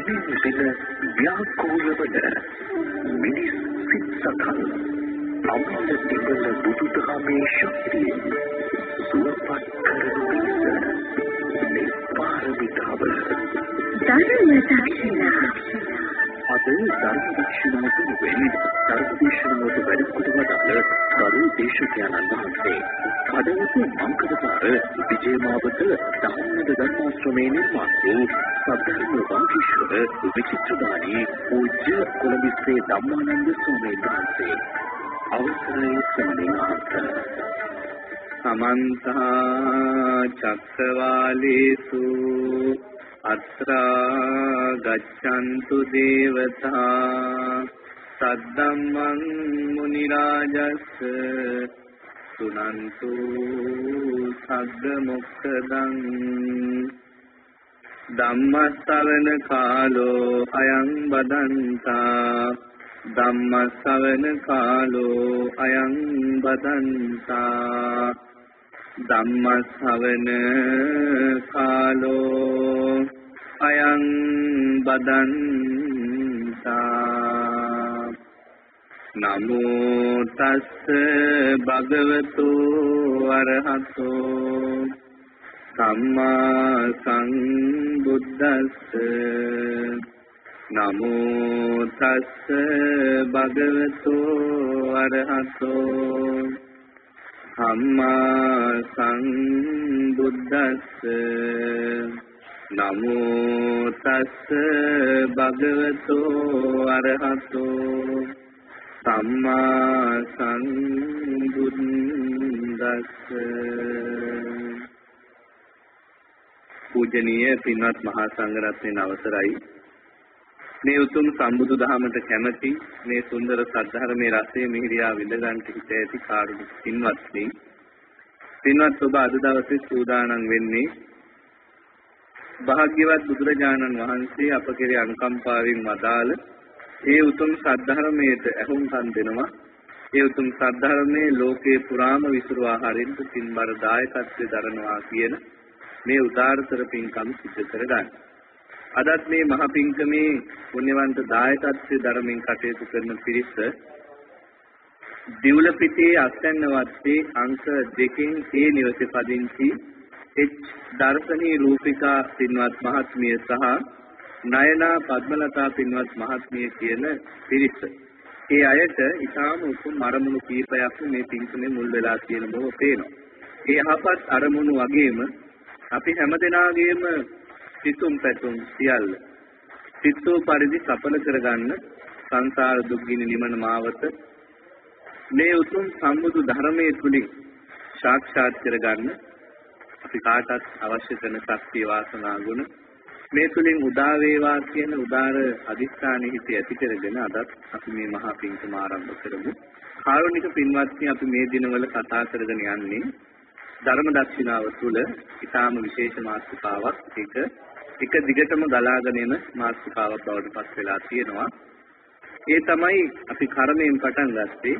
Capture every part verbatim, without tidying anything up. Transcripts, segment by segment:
දිනෙන් දින ව්‍යාකූල වන මිනිස් සිත් සතන් අමල තිබෙන බුදුදහමේ ශක්තියෙන් සුවපත් කරනු පිණිස මේ පාරමිතාව ධර්ම දක්ෂිනා අද ධර්ම දක්ෂිනාවට වෙන්නේ ධර්ම දේශනාවට වැඩ කොට වදාළ කරු දේශකයන්න් වහන්සේ අදවතු මංකඩපාර විජයමාවත ධම්මද ධර්මාශ්‍රමයේ නිර්මාණය සද්ධර්ම වාගීශ්වර විචිත්‍රදානී පූජ්‍ය කොළඹිස්සේ ධම්මානන්ද ස්වාමීන් වහන්සේ අවසරයි සම්මානත සමන්ත චක්කවාලේසු අත්‍රා ගච්ඡන්තු දේවතා සද්දම්මං මුනි රාජස්ස සුනන්තු සග්ග මොක්ඛදං ධම්මස්සවන කාලෝ අයං බදන්තා ධම්මස්සවන කාලෝ අයං බදන්තා ධම්මස්සවන කාලෝ අයං බදන්තා නමෝ තස්ස භගවතු අරහතෝ සම්මා සම්බුද්දස්ස නමෝ තස්ස භගවතු අරහතෝ සම්මා සම්බුද්දස්ස නමෝ තස්ස භගවතු අරහතෝ සම්මා සම්බුද්දස්ස. පූජනීය පින්වත් මහා සංඝරත්නයන් අවසරයි. මේ උතුම් සම්බුදු දහමට කැමැති මේ සුන්දර සද්ධර්මයේ රසය මිහිරියා විඳ ගන්නට හිත ඇති කාරුණික පින්වත්නි, පින්වත් ඔබ අද දවසේ සූදානම් වෙන්නේ භාග්‍යවත් බුදුරජාණන් වහන්සේ අප කෙරේ අනුකම්පාවෙන් වදාළ ඒ උතුම් සද්ධර්මයට ඇහුම්කන් දෙනවා. ඒ උතුම් සද්ධර්මයේ ලෝකේ පුරාම විසුරුවා හරින්න පින්බර දායකත්වයේ දරනවා කියන මේ උදාාරතර පින්කම් සිදු කරගන්න. අදත් මේ මහ පින්කමේ පුණ්‍යවන්ත දායකත්වයේ ධර්මයෙන් කටයුතු කරන පිරිස දිවුලපිටියේ අස්තැන්න වත්තේ අංක දෙකෙන් ඒ නිවසේ පදිංචි එච් දර්ශනී රූපිකා පින්වත් මහත්මිය සහ නයනා පද්මලතා පින්වත් මහත්මිය කියන පිරිස. ඒ අයට ඊටාම උතුම් අරමුණු කීපයක් මේ පින්කමේ මුල් වෙලා තියෙන බව පේනවා. ඒ යහපත් අරමුණු වගේම අපි හැමදෙනාගේම සිතුම් පැතුම් සියල්ල සිතෝ පරිදි සඵල කරගන්න සංසාර දුක්ගිනි නිමන මාවත මේ උතුම් සම්බුදු ධර්මයේ තුලින් සාක්ෂාත් කරගන්න අපි කාටත් අවශ්‍ය කරන ශක්තිය වාසනා ගුණ මේ තුලින් උදා වේවා කියන උදාර අදිස්ථානෙ හිත ඇති කරගෙන අදත් අපි මේ මහා පින්කම ආරම්භ කරමු. කාරුණික පින්වත්නි, අපි මේ දිනවල කතා කරගෙන යන්නේ ධර්ම දක්ෂිනාව තුළ ඊටාම විශේෂ මාතෘකාවක්. ඒක එක දිගටම ගලාගෙන යන මාතෘකාවක් බවට පත් වෙලා තියෙනවා. ඒ තමයි අපි කර්මයෙන් පටන් ගත්තේ.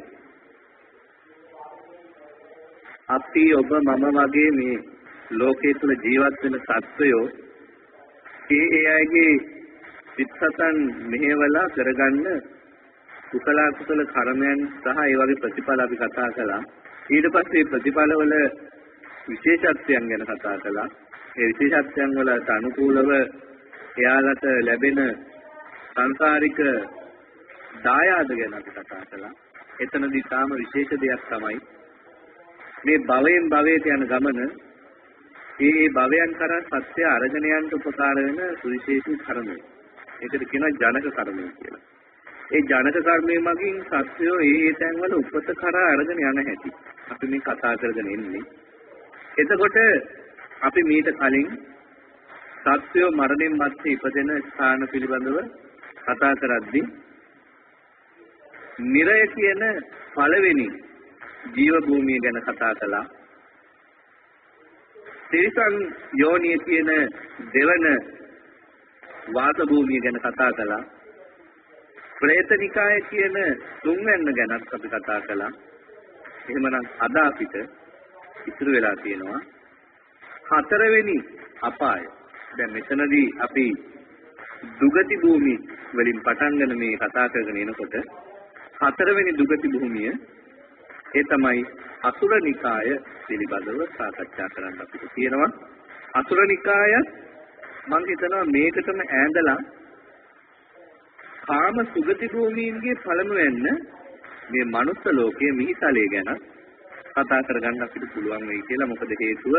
අපි ඔබ මම වගේ මේ ලෝකයේ තුල ජීවත් වෙන සත්වයෝ ඒ ඒ අයගේ සිත්සතන් මෙහෙवला කරගන්න කුසල කුසල කර්මයන් සහ ඒ වගේ ප්‍රතිඵල අපි කතා කළා. ඊට පස්සේ ප්‍රතිඵලවල විශේෂත්වයන් ගැන කතා කළා. ඒ විශේෂත්වයන් වලට අනුකූලව එයාලට ලැබෙන සංසාරික දායාද ගැන අපි කතා කළා. එතනදී තාම විශේෂ දෙයක් තමයි මේ භවයෙන් භවයට යන ගමන ඒ ඒ භවයන් කරා සත්‍ය අරගෙන යන්න උපකාර වෙන සුවිශේෂී කර්මය. ඒකට කියනවා ජනක කර්මය කියලා. ඒ ජනක කර්මයේ මගින් සත්‍යෝ ඒ ඒ තැන්වල උපත කරා අරගෙන යන හැටි අපි මේ කතා කරගෙන ඉන්නේ. එතකොට අපි මීට කලින් සත්‍යෝ මරණයෙන් මත්තේ ඉපදෙන ස්ථාන පිළිබඳව කතා කරද්දී නිරය කියන පළවෙනි ජීව භූමිය ගැන කතා කළා. තිරිසන් යෝනිය කියන දෙවන වාස භූමිය ගැන කතා කළා. ප්‍රේතනිකාය කියන තුන්වැන්න ගැනත් අපි කතා කළා. එහෙමනම් අද අපිට ඉතුරු වෙලා තියෙනවා හතරවෙනි අපාය. දැන් මෙතනදී අපි දුගති භූමි වලින් පටන් ගන්න මේ කතා කරගෙන එනකොට හතරවෙනි දුගති භූමිය ඒ තමයි අසුර නිකාය පිළිබඳව සාකච්ඡා කරන්න අපිට තියෙනවා. අසුර නිකාය මම හිතනවා මේකටම ඈඳලා කාම සුගති භූමීන්ගේ පළමුවෙන්න මේ මනුස්ස ලෝකයේ මිහිතලයේ ගැන කතා කරගන්න අපිට පුළුවන් වෙයි කියලා. මොකද හේතුව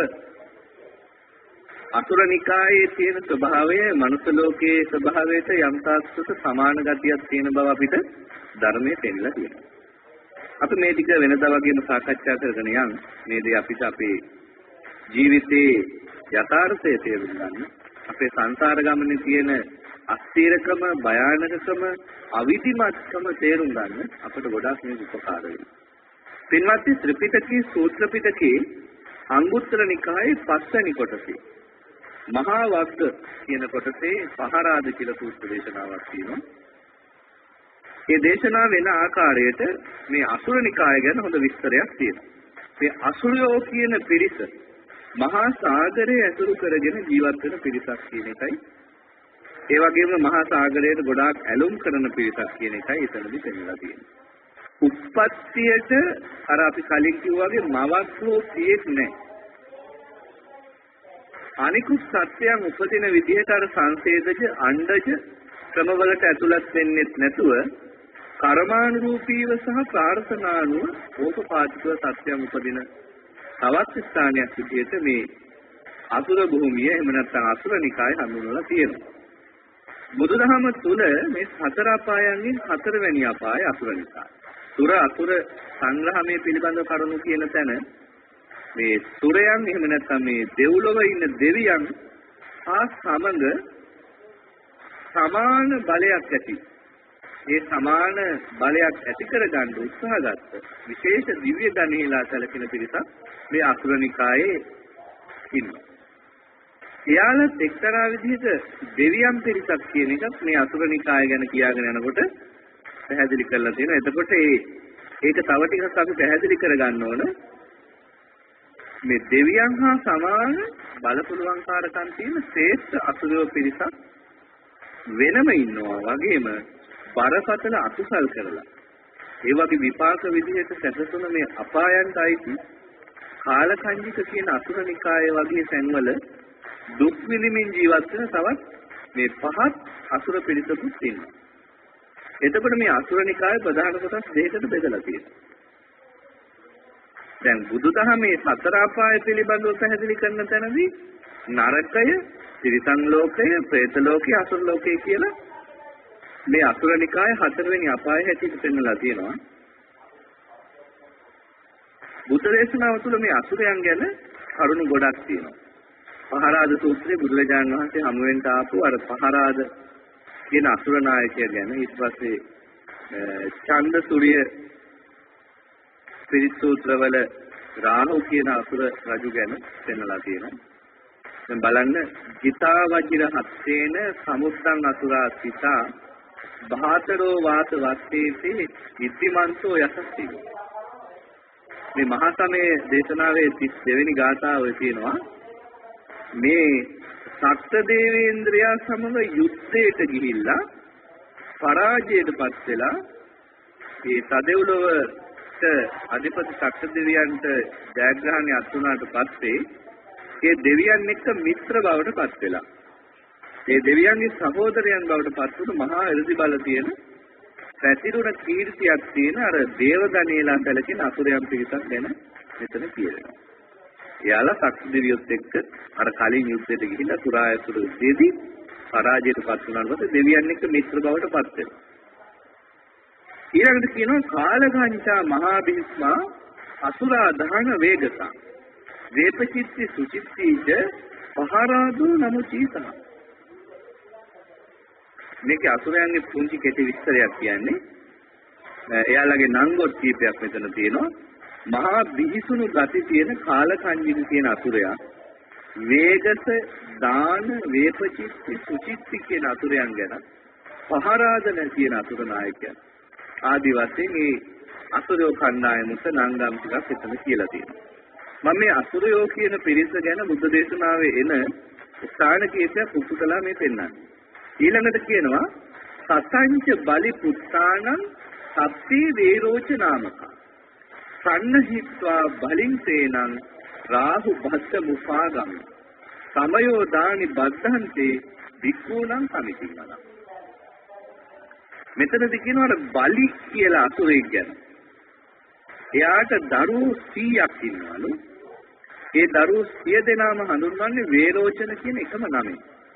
අසුර නිකායේ තියෙන ස්වභාවය මනුස්ස ලෝකයේ ස්වභාවයට යම් තාක්ෂක සමාන ගතියක් තියෙන බව අපිට ධර්මයේ පෙන්නලා තියෙනවා. අපි මේ ටික වෙනදා වගේම සාකච්ඡා කරගෙන යන් මේ දේ අපිට අපේ ජීවිතයේ යථාර්ථය තේරුම් ගන්න, අපේ සංසාර ගමනේ තියෙන අස්තිරකම, භයානකකම, අවිධිමත්කම තේරුම් ගන්න අපට ගොඩාක් මේක උපකාර වෙනවා. පින්වත්නි, ත්‍රිපිටකයේ සූත්‍ර පිටකයේ අංගුත්තර නිකායේ පස්වෙනි කොටසේ මහා වග්ග කියන කොටසේ පහරාද කියලා සූත්‍ර දේශනාවක් තියෙනවා. මේ දේශනාව වෙන ආකාරයට මේ අසුර නිකාය ගැන හොඳ විස්තරයක් තියෙනවා. මේ අසුරයෝ කියන පිරිස මහා සාගරය ඇසුරු කරගෙන ජීවත් වෙන පිරිසක් කියන එකයි. ඒ වගේම මහා සාගරයට ගොඩාක් ඇලුම් කරන පිරිසක් කියන එකයි එතනදි පෙන්නලා තියෙන්නේ. උප්පත්තියට අර අපි කලින් කිව්වා වගේ මවක් හෝ පියෙක් නැහැ. අනිකුත් සත්‍යයන් උපදින විදිහට අර සංසේදජ අණ්ඩජ ක්‍රමවලට ඇතුළත් වෙන්නේ නැතුව කර්මානුරූපීව සහ ප්‍රාර්ථනානුව ඕපපාතිකව සත්‍යයන් උපදින තවත් ස්ථානයක් විදිහට මේ අසුර භූමිය එහෙම නැත්නම් අසුර නිකාය හඳුන්වලා තියෙනවා. බුදුදහම තුල මේ හතර අපායන්ගෙන් හතරවෙනි අපාය අසුර නිකාය. සුර අසුර සංග්‍රහමේ පිළිබඳව කරුණු කියන තැන මේ සුරයන් එහෙම නැත්නම් මේ දෙව්ලොව ඉන්න දෙවියන් හා සමග සමාන බලයක් ඇති. ඒ සමාන බලයක් ඇති කරගන්න උත්සාහ ගත්ත විශේෂ දිව්‍ය ගණේලා සැලකෙන පිරිසක් මේ අසුර නිකායේ ඉන්නවා. එයාලත් එක්තරා විදිහට දෙවියන් පිරිසක් කියන එකත් මේ අසුර නිකාය ගැන කියාගෙන යනකොට පැහැදිලි කරලා තියෙනවා. එතකොට ඒ ඒක තව ටිකක් අපි පැහැදිලි කරගන්න ඕන. මේ දෙවියන් හා සමාන බලපුලුවන්කාරකම් තියෙන ශ්‍රේෂ්ඨ අසුරයෝ පිරිසක් වෙනම ඉන්නවා. වගේම බරපතල අකුසල් කරලා ඒ වගේ විපාක විදිහට සැකසුන මේ අපායන්ට අයිති කාලකන්ජික කියන අසුර නිකාය වගේ තැන්වල දුක් විඳින්මින් ජීවත් වෙන තවත් මේ පහත් අසුර පිරිසකුත් ඉන්නවා. එතකොට මේ අසුර නිකායේ ප්‍රධාන කොටස් දෙකකට බෙදලා තියෙනවා. දැන් බුදුදහමේ සතර අපාය පිළිබඳව පැහැදිලි කරන තැනදී නරකය, තිරිසන් ලෝකය, പ്രേත ලෝකය, අසුර ලෝකය කියලා මේ අසුර නිකායේ හතරවෙනි අපාය හැටියට පෙන්නලා තියෙනවා. බුද්ධ දේශනාව තුළ මේ අසුරයන් ගැන කරුණු ගොඩක් තියෙනවා. පහරාද සූත්‍රයේ බුදුරජාණන් වහන්සේ හමු වෙන්න ආපු අර පහරාද කියන අසුර නායකයා ගැන, ඊට පස්සේ ඡන්ද සූර්ය පිරිත් සූත්‍රවල රාහු කියන අසුර රජු ගැන පෙන්නලා තියෙනවා. දැන් බලන්න, ගිතා වජිර හත්තේන සමුත්තං අසුරා සිතා බහතරෝ වාත වත්තේති ඉද්ධිමන්තෝ යසස්ති. මේ මහා සමයේ දේශනාවේ තිස් දෙවෙනි ගාථාව තියෙනවා. මේ සත්ත්ව දේවේන්ද්‍රයා සමග යුද්ධයට ගිහිල්ලා පරාජයටපත් වෙලා ඒ සදෙව්ලොවට අධිපති සක්‍ර දෙවියන්ට ජයග්‍රහණය අත් වුණාට පස්සේ ඒ දෙවියන් එක්ක මිත්‍ර බවට පත් වෙලා ඒ දෙවියන්ගේ සහෝදරයන් බවට පත් වුණු මහා එළදි බල තියෙන පැතිරුණ කීර්තියක් තියෙන අර දේවගණේලා සැලකෙන අසුරයන් පිරිසක් ගැන මෙතන කියනවා. එයාලා සක්‍ර දෙවියොත් එක්ක අර කලින් යුද්ධයට ගිහිල්ලා සුරායසුර යුද්ධයේදී පරාජයට පත් වුණාට පස්සේ දෙවියන් එක්ක මිත්‍ර බවට පත් වෙනවා. ඊළඟට කියනවා කාලඝංචා මහා බිස්මා අසුරා දහන වේගසා වේපචිත්ති සුචිත්තීච පහරාදෝ නමුචීතහ. මේක අසුරයන්ගේ පුංචි කෙටි විස්තරයක් කියන්නේ. එයාලගේ නංගොත් කීපයක් මෙතන තියෙනවා. මහා බිහිසුණු ගති තියෙන කාලකන්ජික කියන අසුරයා, වේගස දාන වේපචිත්ති සුචිත්ති කියන අසුරයන් ගැන, පහරාදන කියන අසුර ናයකයන් ආදි වශයෙන් මේ අසුරයෝ කණ්ඩායමට නංගම් ටිකක් එතන කියලා තියෙනවා. මම මේ අසුරයෝ කියන පිරිස ගැන බුද්ධ දේශනාවේ එන ස්ථාන කීපයක් උපුටලා මේ පෙන්නන්නේ. ඊළඟට කියනවා සතංච බලි පුත්තානං සප්පේ වේරෝච නාමක සන්නහිත්වා බලින් තේනං රාහු භස්ස මුපාගම් සමයෝ දානි බද්ධන්තේ වික්ඛූණං සමිතිනං. මෙතනදී කියනවා බලි කියලා අසුරෙක් ගැන. එයාට දරුවෝ සීයක් ඉන්නවලු. ඒ දරුවෝ සිය දෙනාම හඳුන්වන්නේ වේරෝචන කියන එකම නමෙන්.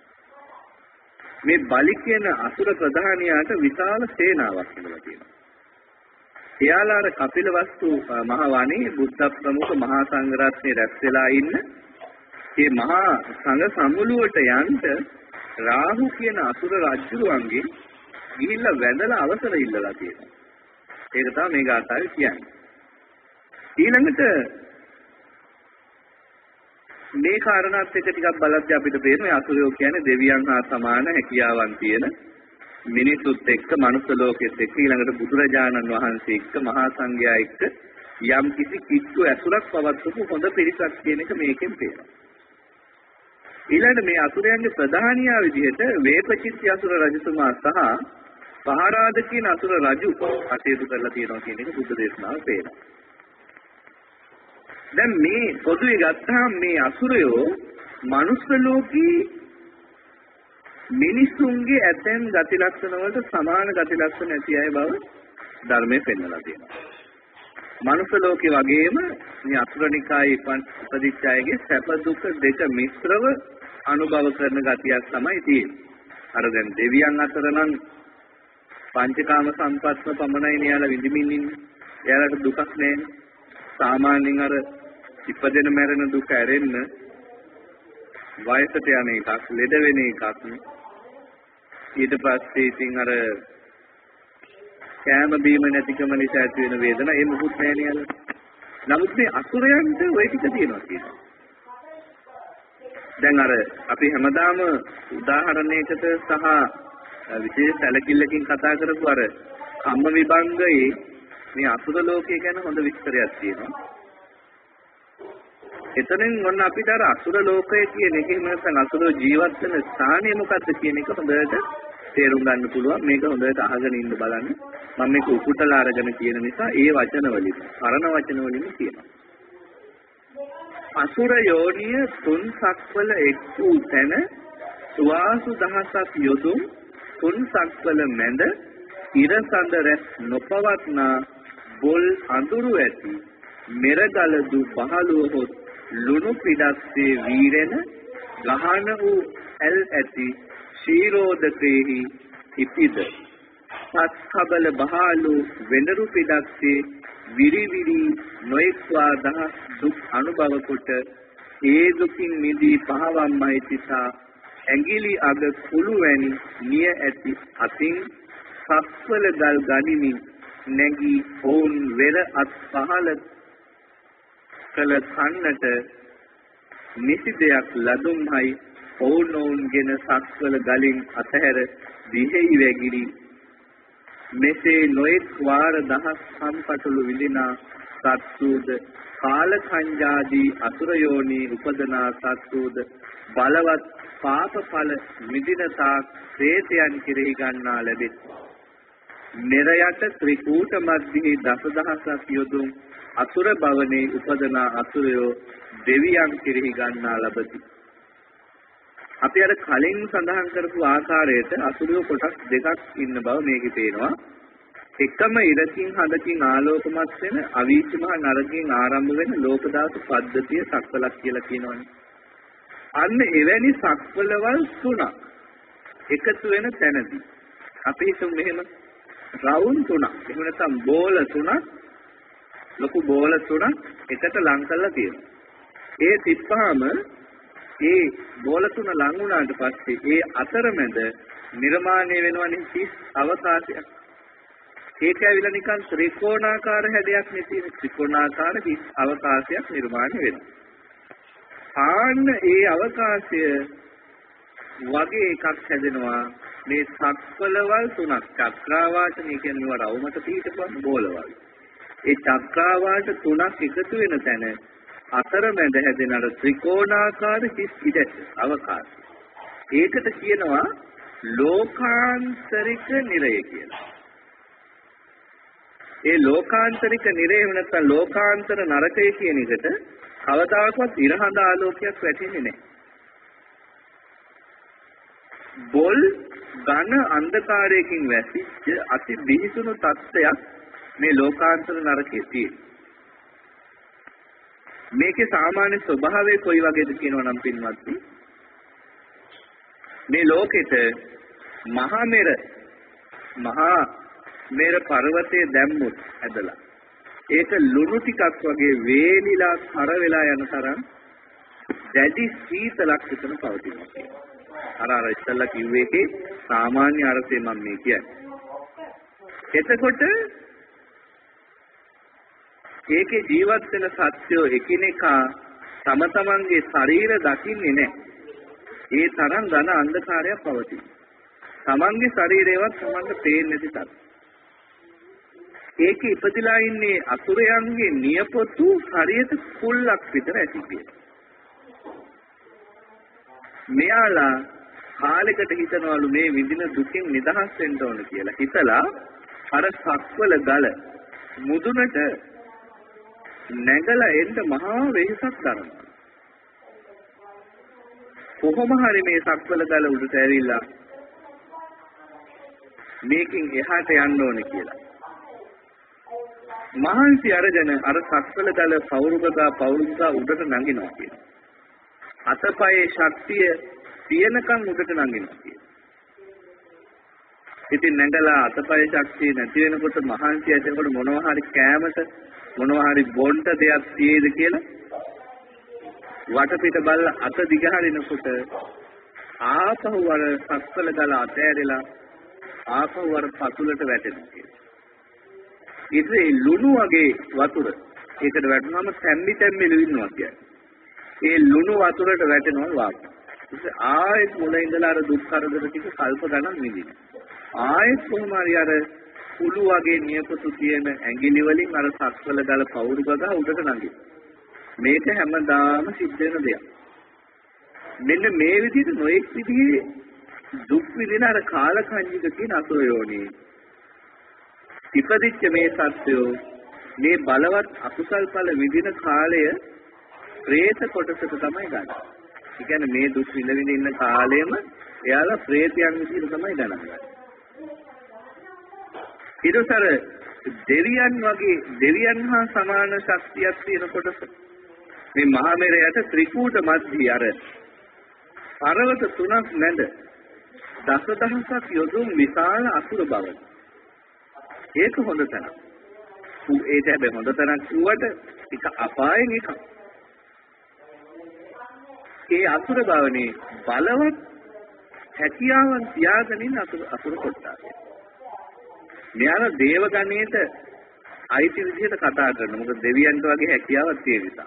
මේ බලි කියන අසුර ප්‍රධානියාට විශාල සේනාවක් ඉඳලා තියෙනවා. එයාලාර කපිලවස්තු මහ වනේ බුද්ධ ප්‍රමුඛ මහා සංඝරත්නයේ රැස් වෙලා ඉන්න මේ මහා සංඝ සමුළුවට යන්න රාහු කියන අසුර රජුරුවන්ගේ ගිහිල්ලා වැඳලා අවසර ඉල්ලලා තියෙනවා. ඒක තමයි මේ ගාථාවේ කියන්නේ. ඊළඟට මේ කාරණාත් එක්ක ටිකක් බලද්දී අපිට පේනවා අසුරයෝ කියන්නේ දෙවියන් හා සමාන හැකියාවන් තියෙන මිනිසුත් එක්ක මනුස්ස ලෝකෙත් එක්ක ඊළඟට බුදුරජාණන් වහන්සේ එක්ක මහා සංඝයා එක්ක යම් කිසි කිට්ටු ඇසුරක් පවත්වපු හොඳ පිරිසක් කියන එක මේකෙන් පේනවා. ඊළඟට මේ අසුරයන්ගේ ප්‍රධානියා විදිහට වේපචිත්ති අසුර රජතුමා සහ පහරාද කියන අසුර රජු කටයුතු කරලා තියෙනවා කියන එක බුද්ධ දේශනාවේ පේනවා. දැන් මේ පොදුවේ ගත්තාම මේ අසුරයෝ මනුස්ස ලෝකී මිනිසුන්ගේ ඇතැම් ගති ලක්ෂණ වලට සමාන ගති ලක්ෂණ ඇති අය බව ධර්මයේ පෙන්වලා තියෙනවා. මනුස්ස ලෝකේ වගේම මේ අසුරනිකායේ ඉපදිච්ච අයගේ සැප දුක දෙක මිශ්‍රව අනුභව කරන ගතියක් තමයි තියෙන්නේ. අර දැන් දෙවියන් අතර නම් පංචකාම සම්පත්ම පමණයි නෙයාලා විඳින්මින් ඉන්නේ. එයාලට දුකක් නැහැ. සාමාන්‍යයෙන් අර ඉපදෙන මැරෙන දුක ඇරෙන්න වයසට යන එකක්, ලෙඩ වෙන එකක්, ඊට පස්සේ ඉතින් අර කෑම බීම නැතිකම නිසා ඇති වෙන වේදනා ඒ මොකුත් නැහැ නේද? නමුත් මේ අසුරයන්ට ওই ටික තියෙනවා කියනවා. දැන් අර අපි හැමදාම උදාහරණයකට සහ විශේෂ සැලකිල්ලකින් කතා කරපු අර කම්ම විභංගයේ මේ අසුර ලෝකය ගැන හොඳ විස්තරයක් තියෙනවා. එතනින් මොන අපිට අර අසුර ලෝකය කියන එකේ නැත්නම් අසුර ජීවත් වෙන ස්ථානය මොකක්ද කියන එක හොඳට තේරුම් ගන්න පුළුවන්. මේක හොඳට අහගෙන ඉන්න බලන්න. මම මේක උපුටලා අරගෙන කියන නිසා ඒ වචන වලින්, පරණ වචන වලින් කියනවා. අසුර යෝනිය තුන් සක්වල එක් වූ තැන සුවාසු දහසක් යොදුන් තුන් සක්වල මැද ඉරසඳ රැස් නොපවත්නා බොල් අඳුරු ඇති මෙරගලදු පහළුවහොත් ලුණු පිඩස්සේ වීරෙන ගහන වූ ඇල් ඇති ශීරෝදකෙහි ඉපිද සත්කබල බහලු වෙනරු පිඩස්සේ විරිවිරි නොඑක්වා දහස් දුක් අනුභව කොට ඒ දුකින් මිදී පහවම්මයි තිසා ඇඟිලි අග කුළු වැනි නිය ඇති අතින් සක්වල ගල් ගනිමින් නැගී ඔවුන් වෙර අත් පහළ කළ කන්නට නිසි දෙයක් ලදුම්හයි ඔවුන් ඔවුන්ගෙන සක්වල ගලින් අතහැර දිහෙහි වැගිරි මෙසේ නොඑක් වාර දහස් සම්පටළු විඳිනා සත්සූද කාල සංජාදී අසුර යෝනි උපදනා සත්සූද බලවත් පාප ඵල විඳිනතා ප්‍රේතයන් කෙරෙහි ගන්නා ලැබෙත් මෙරයට ත්‍රිකූට මැද්දේ දසදහසක් යොදුන් අසුර භවනේ උපදනා අසුරයෝ දෙවියන් කෙරෙහි ගන්නා ලබති. අපි අර කලින් සඳහන් කරපු ආකාරයට අසුරයෝ කොටස් දෙකක් ඉන්න බව මේකේ පේනවා. එකම ඉරකින් හදකින් ආලෝකමත් වෙන අවීච මහ නරකයෙන් ආරම්භ වෙන ලෝක ධාතු පද්ධතිය සක්වලක් කියලා කියනවනේ. අන්න එවැනි සක්වලවල් තුනක් එකතු වෙන තැනදී අපි හිතමු මෙහෙම රවුම් තුනක් එහෙම නැත්නම් බෝල තුනක් ලොකු බෝල තුනක් එකට ලං කරලා තියෙනවා. ඒ තිස්පහම ඒ බෝල තුන ලං වුණාට පස්සේ ඒ අතරමැද නිර්මාණය වෙනවනේ තිස් අවකාශයක්. ඒක ඇවිල්ලා නිකන් ත්‍රිකෝණාකාර හැඩයක් නෙති ත්‍රිකෝණාකාර තිස් අවකාශයක් නිර්මාණය වෙනවා. ආන්න ඒ අවකාශය වගේ එකක් හැදෙනවා මේ සක්වලවල් තුනක් චක්‍රාවාටනේ කියන්නේ රවුමට පිටපොන් බෝලවල්. ඒ චක්‍රාවාට තුනක් එකතු වෙන තැන අතරමැද හැදෙන අර ත්‍රිකෝණාකාර හිස් ඉඩ අවකාශය. ඒකට කියනවා ලෝකාන්තරික නිරය කියලා. ඒ ලෝකාන්තරික නිරය වෙනත්නම් ලෝකාන්තර නරකය කියන එකට කවදාකවත් ඉරහඳ ආලෝකයක් වැටෙන්නේ නැහැ. බොල් ඝන අන්ධකාරයකින් වැසිච්ච අති බිහිසුණු තත්ත්වයක් මේ ලෝකාන්තර නරකයේ තියෙනවා. මේකේ සාමාන්‍ය ස්වභාවය කොයි වගේද කියනවා නම් පින්වත්නි, මේ ලෝකෙට මහා මෙර මහා මෙර පර්වතයේ දැම්මුත් ඇදලා ඒක ලුණු ටිකක් වගේ වේලිලා කර වෙලා යන තරම් දැඩි සීතලක් විතර පවතිනවා කියනවා. අර අර ඉස්සල්ලා කිව්වේ ඒකේ සාමාන්‍ය අර්ථය මම මේ කියන්නේ. එතකොට ඒකේ ජීවත් වෙන සත්‍යෝ එකිනෙකා තම තමන්ගේ ශරීර දකින්නේ නැහැ. ඒ තරම් ඝන අන්ධකාරයක් පවතින. තමන්ගේ ශරීරයවත් තමන්ට පේන්නේ නැති තරම්. ඒකේ ඉපදිලා ඉන්නේ අසුරයන්ගේ නියපොතු හරියට කුල්ලක් විතර ඇති කියලා. මෙයාලා කාලයකට හිතනවලු මේ විඳින දුකින් නිදහස් වෙන්න ඕන කියලා. හිතලා අර සක්වල ගල මුදුනට නැගලා එන්න මහා වෙහසක් දරනවා. කොහොම හරි මේ සක්වල ගල උඩට ඇවිල්ලා මේකෙන් එහාට යන්න ඕනේ කියලා. මහන්සි අරගෙන අර සක්වල ගල පවුරුගා පවුරුගා උඩට නගිනවා කියලා. අතපයේ ශක්තිය තියෙනකන් උඩට නගිනවා කියලා. ඉතින් නැගලා අතපයේ ශක්තිය නැති වෙනකොට මහන්සි ඇදෙනකොට මොනවා හරි කෑමට මොනවා හරි බොන්ට දෙයක් තියෙද කියලා වටපිට බලලා අත දිග හරිනකොට ආපහු අර සක්වල ගල අතෑරලා ආපහු අර පතුලට වැටෙනවා කියලා. ඉතින් ලුණු වගේ වතුර ඒකට වැටුනම තැම්බි තැම්බි ලිවිනවා කියන්නේ. ඒ ලුණු වතුරට වැටෙනවා වාපස්. ඉතින් ආයෙත් මුල ඉඳලා අර දුක් කරදර ටික කල්ප ගණන් විඳිනවා. ආයෙත් කොහොම හරි අර කුළු වගේ නියපොතු තියෙන ඇඟිලි වලින් අර සක්වල ගල පවුරු ගගා උඩට නගිනවා. මේක හැමදාම සිද්ධ වෙන දෙයක්. මෙන්න මේ විදිහට නොඑක් විදිහේ දුක් විඳින අර කාලකන්නික කියන අසුරයෝනේ ඉපදිච්ච මේ සත්‍යෝ මේ බලවත් අකුසල් ඵල විඳින කාලය പ്രേත කොටසට තමයි ගන්න. ඒ කියන්නේ මේ දුක් විඳ විඳ ඉන්න කාලෙම එයාලා പ്രേතයන් විදිහට තමයි ගණන් ගන්නේ. ඊටතර දෙවියන් වගේ දෙවියන් හා සමාන ශක්තියක් තියෙන කොටස මේ මහා මෙරයට ත්‍රිකූට මැදි අර පර්වත තුනක් නැඳ දසදහසක් යොදුන් විශාල අසුර බව. ඒක හොඳ තැනක්. ඒක හැබැයි හොඳ තැනක් වුවට ඒක අපායෙන් එකක්. ඒ අසුර බවනේ බලවත් හැකියාවන් තියාගෙන ඉන්න අසුර අසුර කොටස. මෙයාලා දේව ගණයට අයිති විදිහට කතා කරනවා. මොකද දෙවියන්ට වගේ හැකියාවක් තියෙන නිසා.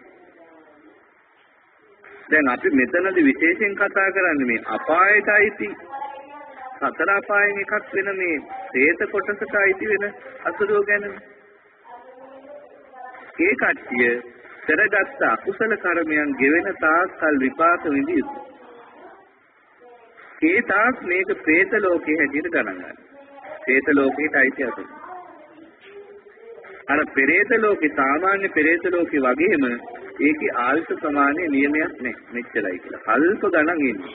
දැන් අපි මෙතනදී විශේෂයෙන් කතා කරන්නේ මේ අපායට අයිති සතර අපායෙන් එකක් වෙන මේ പ്രേත කොටසට අයිති වෙන අසුරෝ ගැන. ඒ කට්ටිය කරගත්ත අකුසල කර්මයන් ගෙවෙන තාක් කල් විපාක විඳියි. ඒ තාක් මේක പ്രേත ලෝකයේ හැටියට ගණන් ගන්නවා. പ്രേත ලෝකයට අයිති අසුර. අර പ്രേත ලෝකේ සාමාන්‍ය പ്രേත ලෝකේ වගේම ඒකේ ආයුෂ ප්‍රමාණය නියමයක් නැහැ. මෙච්චරයි කියලා. අල්ප ගණන් ඉන්නේ.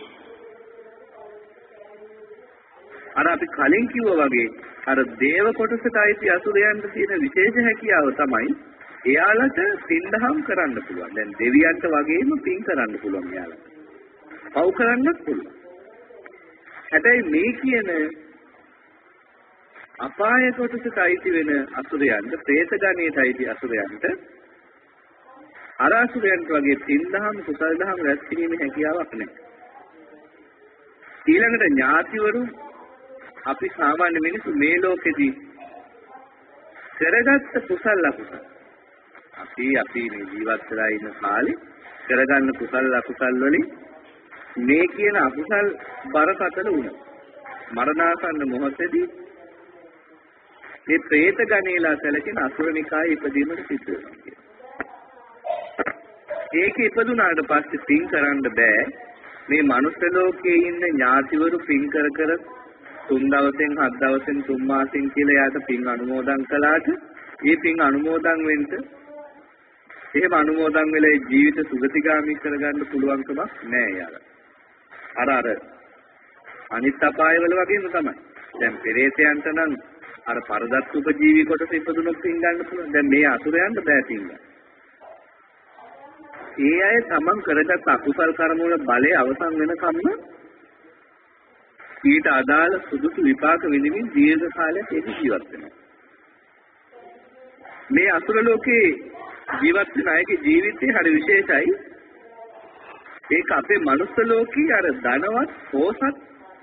අර අපි කලින් කිව්වා වගේ අර දේව කොටසට අයිති අසුරයන්ට තියෙන විශේෂ හැකියාව තමයි එයාලට පින්දහම් කරන්න පුළුවන්. දැන් දෙවියන්ට වගේම පින් කරන්න පුළුවන් එයාලට. පව් කරන්නත් පුළුවන්. හැබැයි මේ කියන අපාය කොටසට අයිති වෙන අසුරයන්ට, പ്രേත ගණයට අයිති අසුරයන්ට අර අසුරයන්ට වගේ පින්දහම් කුසල දහම් රැස් කිරීමේ හැකියාවක් නැහැ. ඊළඟට ඥාතිවරු අපි සාමාන්‍ය මිනිස්සු මේ ලෝකෙදී කරගත්ත කුසල අකුසල අපි අපි මේ ජීවත් වෙලා ඉන්න කාලේ කරගන්න කුසල අකුසල වලින් මේ කියන අකුසල් බරපතල වුණා. මරණාසන්න මොහොතේදී මේ പ്രേත ගණේලා සැලකෙන අසුරනිකායේ ඉපදීමට සිද්ධ වෙනවා. ඒක ඉපදුනාට පස්සේ පින් කරන්න බෑ. මේ මනුස්ස ලෝකයේ ඉන්න ඥාතිවරු පින් කර කර තුන් දවසෙන් හත් දවසෙන් තුන් මාසෙන් කියලා යාට පින් අනුමෝදන් කළාට ඒ පින් අනුමෝදන් වෙන්න එහෙම අනුමෝදන් වෙලා ජීවිත සුගතිගාමී කරගන්න පුළුවන්කමක් නැහැ යාලා. අර අර අනිත් අපායවල වගේම තමයි. දැන් පෙරේතයන්ට නම් අර පරදත් උපජීවී කොටස ඉපදුනොත් පින් ගන්න පුළුවන්. දැන් මේ අසුරයන්ට බෑ පින් ගන්න. ඒ අය තමන් කරගත් අකුසල් කර්ම වල බලය අවසන් වෙනකම්ම ඊට අදාළ සුදුසු විපාක විඳින්න දීර්ඝ කාලයක් ඒක ජීවත් වෙනවා. මේ අසුර ලෝකේ ජීවත් වෙන අයගේ ජීවිතේ හරි විශේෂයි. ඒක අපේ මනුස්ස ලෝකේ අර ධනවත් පොසත්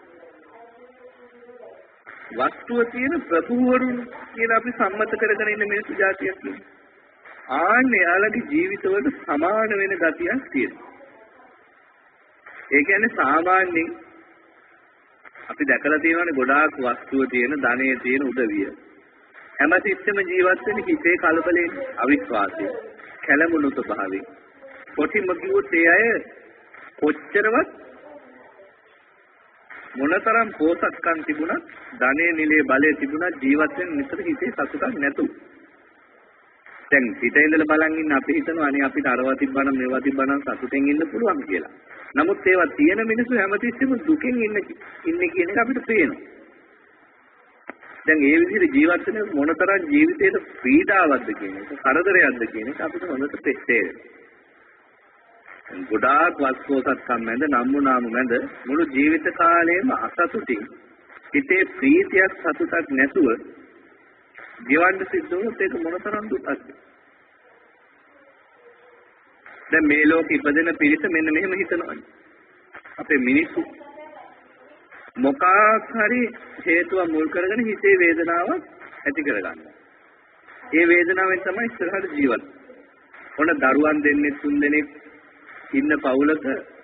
වස්තුව තියෙන ප්‍රභූවරුන් කියලා අපි සම්මත කරගෙන ඉන්න මිනිස්සු జాතියක් කියන්නේ. ආන්නේ යාළගේ ජීවිතවල සමාන වෙන ගතියක් තියෙනවා. ඒ කියන්නේ සාමාන්‍යයෙන් අපි දැකලා තියෙනවානේ ගොඩාක් වස්තුව තියෙන, ධනෙ තියෙන උදවිය. හැමතිස්සෙම ජීවත් වෙන්නේ හිතේ කලබලෙන්, අවිශ්වාසයෙන්, කැළඹුණු ස්වභාවයෙන්. කොටිම කිව්වොත් ඒ අය කොච්චරවත් මොනතරම් පෝසත්කම් තිබුණත්, ධනෙ නිලයේ බලය තිබුණත් ජීවත් වෙන්න නිතර හිතේ සතුටක් නැතුව. දැන් පිටේ ඉඳලා බලන් ඉන්න අපි හිතනවා අනේ අපිට අරවා තිබ්බනම් මේවා තිබ්බනම් සතුටෙන් ඉන්න පුළුවන් කියලා. නමුත් ඒවා තියෙන මිනිස්සු හැමතිස්සෙම දුකෙන් ඉන්න ඉන්නේ කියන එක අපිට පේනවා. දැන් ඒ විදිහට ජීවත් වෙන මොනතරම් ජීවිතේට පීඩාවක්ද කියන එක, කරදරයක්ද කියන එක අපිට හොඳට තේරෙනවා. ගොඩාක් වස්තුවකම් මැද, නම්මුනාම මැද මුළු ජීවිත කාලයම අසතුටින් හිතේ ප්‍රීතියක් සතුටක් නැතුව ජීවන්න සිද්ධ වුණොත් ඒක මොනතරම් දුකක්ද? දැන් මේ ලෝකෙ ඉපදෙන පිරිස මෙන්න මෙහෙම හිතනවා. අපේ මිනිස්සු මොකක් හරි හේතුව මුල් කරගෙන හිතේ වේදනාවක් ඇති කරගන්නවා. ඒ වේදනාවෙන් තමයි ඉස්සරහට ජීවත්. ඔන්න දරුවන් දෙන්නේ තුන් දෙනෙක් ඉන්න පවුලක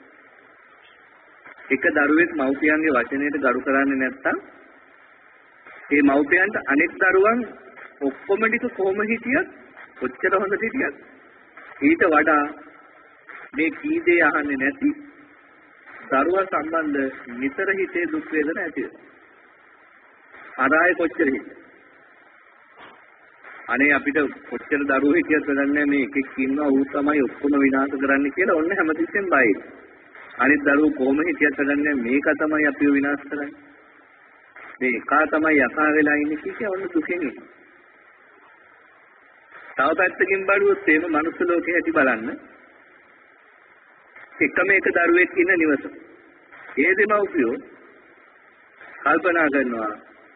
එක දරුවෙක් මව්පියන්ගේ වචනයට ගරු කරන්නේ නැත්තම් ඒ මව්පියන්ට අනෙක් දරුවන් ඔක්කොම ටික කොහොම හිටියත් කොච්චර හොඳ හිටියත් ඊට වඩා මේ කී දේ අහන්නේ නැති දරුවා සම්බන්ධ නිතර හිතේ දුක් වේදන ඇති වෙනවා. අරාය කොච්චර හිටියත් අනේ අපිට කොච්චර දරුවෝ හිටියත් වැඩන්නේ මේ එකෙක් ඉන්නවා ඌ තමයි ඔක්කොම විනාශ කරන්න කියලා ඔන්න හැමතිස්සෙම බයයි. අනිත් දරුවෝ කොහොම හිටියත් වැඩන්නේ මේක තමයි අපිව විනාශ කරන්නේ. මේ එකා තමයි යකා වෙලා ඉන්නේ කිය ඔන්න දුකෙන් ඉන්නේ. තව පැත්තකින් බලුවොත් එහෙම මනුස්ස ලෝකේ ඇති බලන්න. එකම එක දරුවෙක් ඉන්න නිවස. ඒ දෙමව්පියෝ කල්පනා කරනවා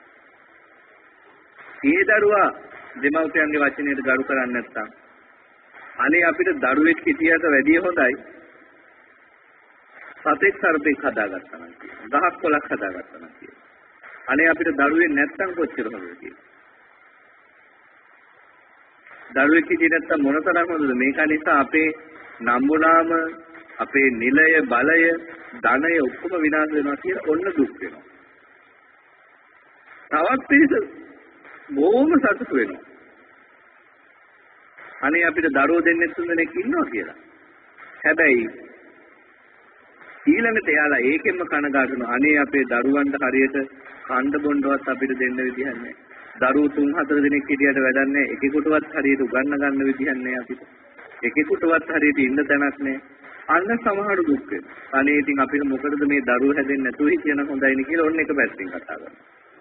ඒ දරුවා දෙමව්පියන්ගේ වචනයට ගරු කරන්නේ නැත්නම් අනේ අපිට දරුවෙක් හිටියට වැඩිය හොඳයි සතෙක් සර්පෙක් හදාගත්තා නම් කියලා. දහස් කොලක් හදාගත්තා නම් කියලා. අනේ අපිට දරුවෙක් නැත්නම් කොච්චර හොඳද කියලා. දරුවෙක් හිටියේ නැත්නම් මොනතරම් හොඳද? මේක නිසා අපේ නම්බුනාම අපේ නිලය බලය ධනය ඔක්කොම විනාශ වෙනවා කියලා ඔන්න දුක් වෙනවා. තවත් පිළිස බොහොම සතුට වෙනවා. අනේ අපිට දරුවෝ දෙන්නෙක් තුන් දෙනෙක් ඉන්නවා කියලා. හැබැයි ඊළඟට එයාලා ඒකෙන්ම කනගාටු වෙනවා. අනේ අපේ දරුවන්ට හරියට කන්න බොන්නවත් අපිට දෙන්න විදිහක් නැහැ. දරුවෝ තුන් හතර දෙනෙක් හිටියට වැඩක් නැහැ. එකෙකුටවත් හරියට උගන්න ගන්න විදිහක් නැහැ අපිට. එකෙකුටවත් හරියට ඉන්න තැනක් නැහැ. අන්න සමහර දුක් වෙනවා. අනේ ඉතින් අපිට මොකටද මේ දරුවෝ හැදෙන්නේ නැතුව හිටියන හොඳයිනේ කියලා ඔන්න එක පැත්තකින් කතා කරනවා.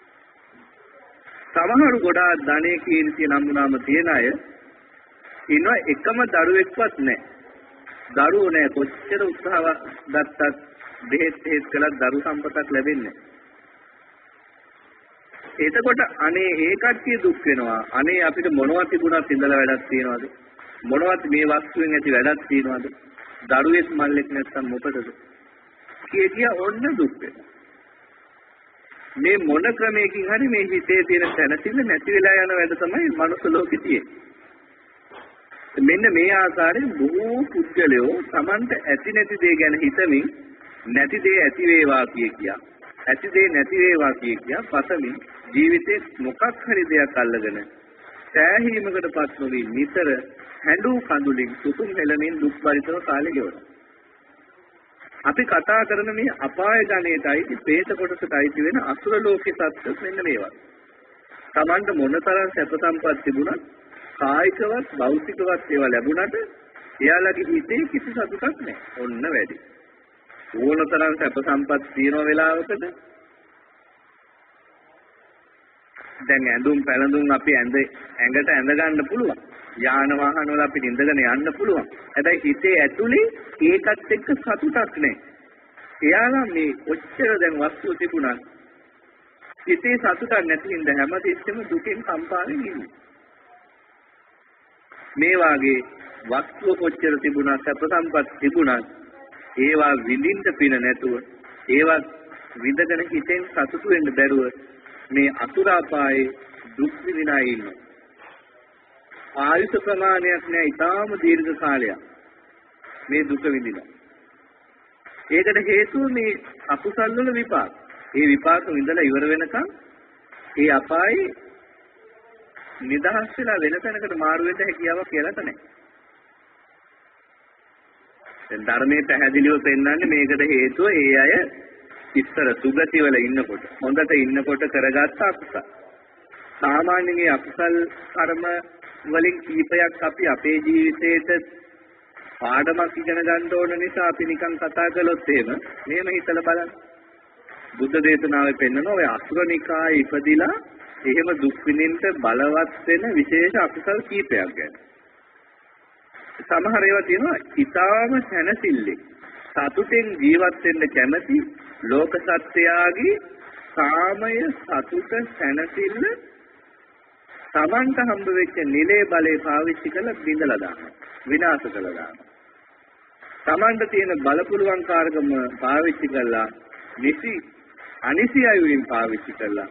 සමහර ගොඩාක් ධනෙ කීර්තිය නම්ුනාම තියන අය ඉන්නවා එකම දරුවෙක්වත් නැහැ. දරුවෝ නැහැ කොච්චර උත්සාහ ගත්තත් දෙහෙත් හේත් කළත් දරු සම්පතක් ලැබෙන්නේ නැහැ. එතකොට අනේ ඒ කට්ටිය දුක් වෙනවා. අනේ අපිට මොනවද තිබුණත් ඉඳලා වැඩක් තියනවද? මොනවද මේ වස්තුවෙන් ඇති වැඩක් තියනවද? දරුවෙක් මල්ලෙක් නැත්තම් මොකටද? කිය කිය ඔන්න දුක් වෙනවා. මේ මොන ක්‍රමයකින් හරි මේ හිතේ තියෙන තැනසිල්ල නැති වෙලා යන වැඩ තමයි මනුස්ස ලෝකෙ තියෙන්නේ. මෙන්න මේ ආකාරයෙන් බොහෝ පුද්ගලයෝ Tamanta ඇති නැති දේ ගැන හිතමින් නැති දේ ඇති වේවා කිය කියා ඇති දේ නැති වේවා කිය කියා පතමින් ජීවිතේ මොකක් හරි දෙයක් අල්ලගෙන සෑහීමකටපත් නොවි නිතර හැඬු කඳුලින් සුතුම් හෙලමින් දුක් පරිතව කාලය ගෙවනවා. අපි කතා කරන මේ අපාය ගණයටයි ප්‍රේත කොටසටයි වෙන අසුර ලෝකේ සත්‍ය මෙන්න මේවා. Tamanta මොනතරම් සැප සම්පත් තිබුණත් කායිකවත් භෞතිකවත් ඒවා ලැබුණට එයාලගේ හිතේ කිසි සතුටක් නැහැ. ඔන්න වැඩි. ඕනතරම් සැප සම්පත් තියෙන වෙලාවකද දැන් ඇඳුම් පැළඳුම් අපි ඇඳ ඇඟට ඇඳ ගන්න පුළුවන්. යාන වාහන වල අපිට ඉඳගෙන යන්න පුළුවන්. හැබැයි හිතේ ඇතුලේ ඒකත් එක්ක සතුටක් නැහැ. එයාලා මේ ඔච්චර දැන් වස්තු තිබුණා. හිතේ සතුටක් නැති හින්දා හැමතිස්සෙම දුකෙන් කම්පාවෙන් ඉන්නේ. මේ වාගේ වස්තුව කොච්චර තිබුණා සැප සම්පත් තිබුණා ඒවා විඳින්න පින නැතුව ඒවා විඳගෙන හිතෙන් සතුටු වෙන්න බැරුව මේ අසුරාපායේ දුක් විඳිනා ඉන්නවා. ආයුෂ ප්‍රමාණයක් නෑ ඊටාම දීර්ඝ කාලයක් මේ දුක විඳිනවා. ඒකට හේතුව මේ අකුසල් වල විපාක. ඒ විපාක විඳලා ඉවර වෙනකන් ඒ අපායේ නිදහස් වෙලා වෙන තැනකට මාරු වෙන්න හැකියාවක් කියලා නැහැ. දැන් ධර්මයේ පැහැදිලිව පෙන්නන්නේ මේකට හේතුව ඒ අය ඉස්සර සුගති වල ඉන්නකොට හොඳට ඉන්නකොට කරගත්ත අකුසල. සාමාන්‍යයෙන් මේ අකුසල් කර්ම වලින් කීපයක් අපි අපේ ජීවිතේට පාඩමක් ඉගෙන ගන්න ඕන නිසා අපි නිකන් කතා කළොත් එහෙම මෙහෙම හිතලා බලන්න. බුද්ධ දේශනාවේ පෙන්නන ඔය අසුරනිකායේ ඉපදිලා එහෙම දුක් විඳින්න බලවත් වෙන විශේෂ අකුසල් කීපයක් ගැන. සමහර ඒවා තියෙනවා ඊටාම සැනසille සතුටෙන් ජීවත් වෙන්න කැමති ලෝක සත්‍යයගේ කාමය සතුට සැනසille තමන්ට හම්බ වෙච්ච නිලේ බලේ පාවිච්චි කරලා බිඳලා දානවා විනාශ කළා දානවා. තමන්ට තියෙන බලපුලුවන් කාර්කම පාවිච්චි කරලා නිසි අනිසි අයුරින් පාවිච්චි කරලා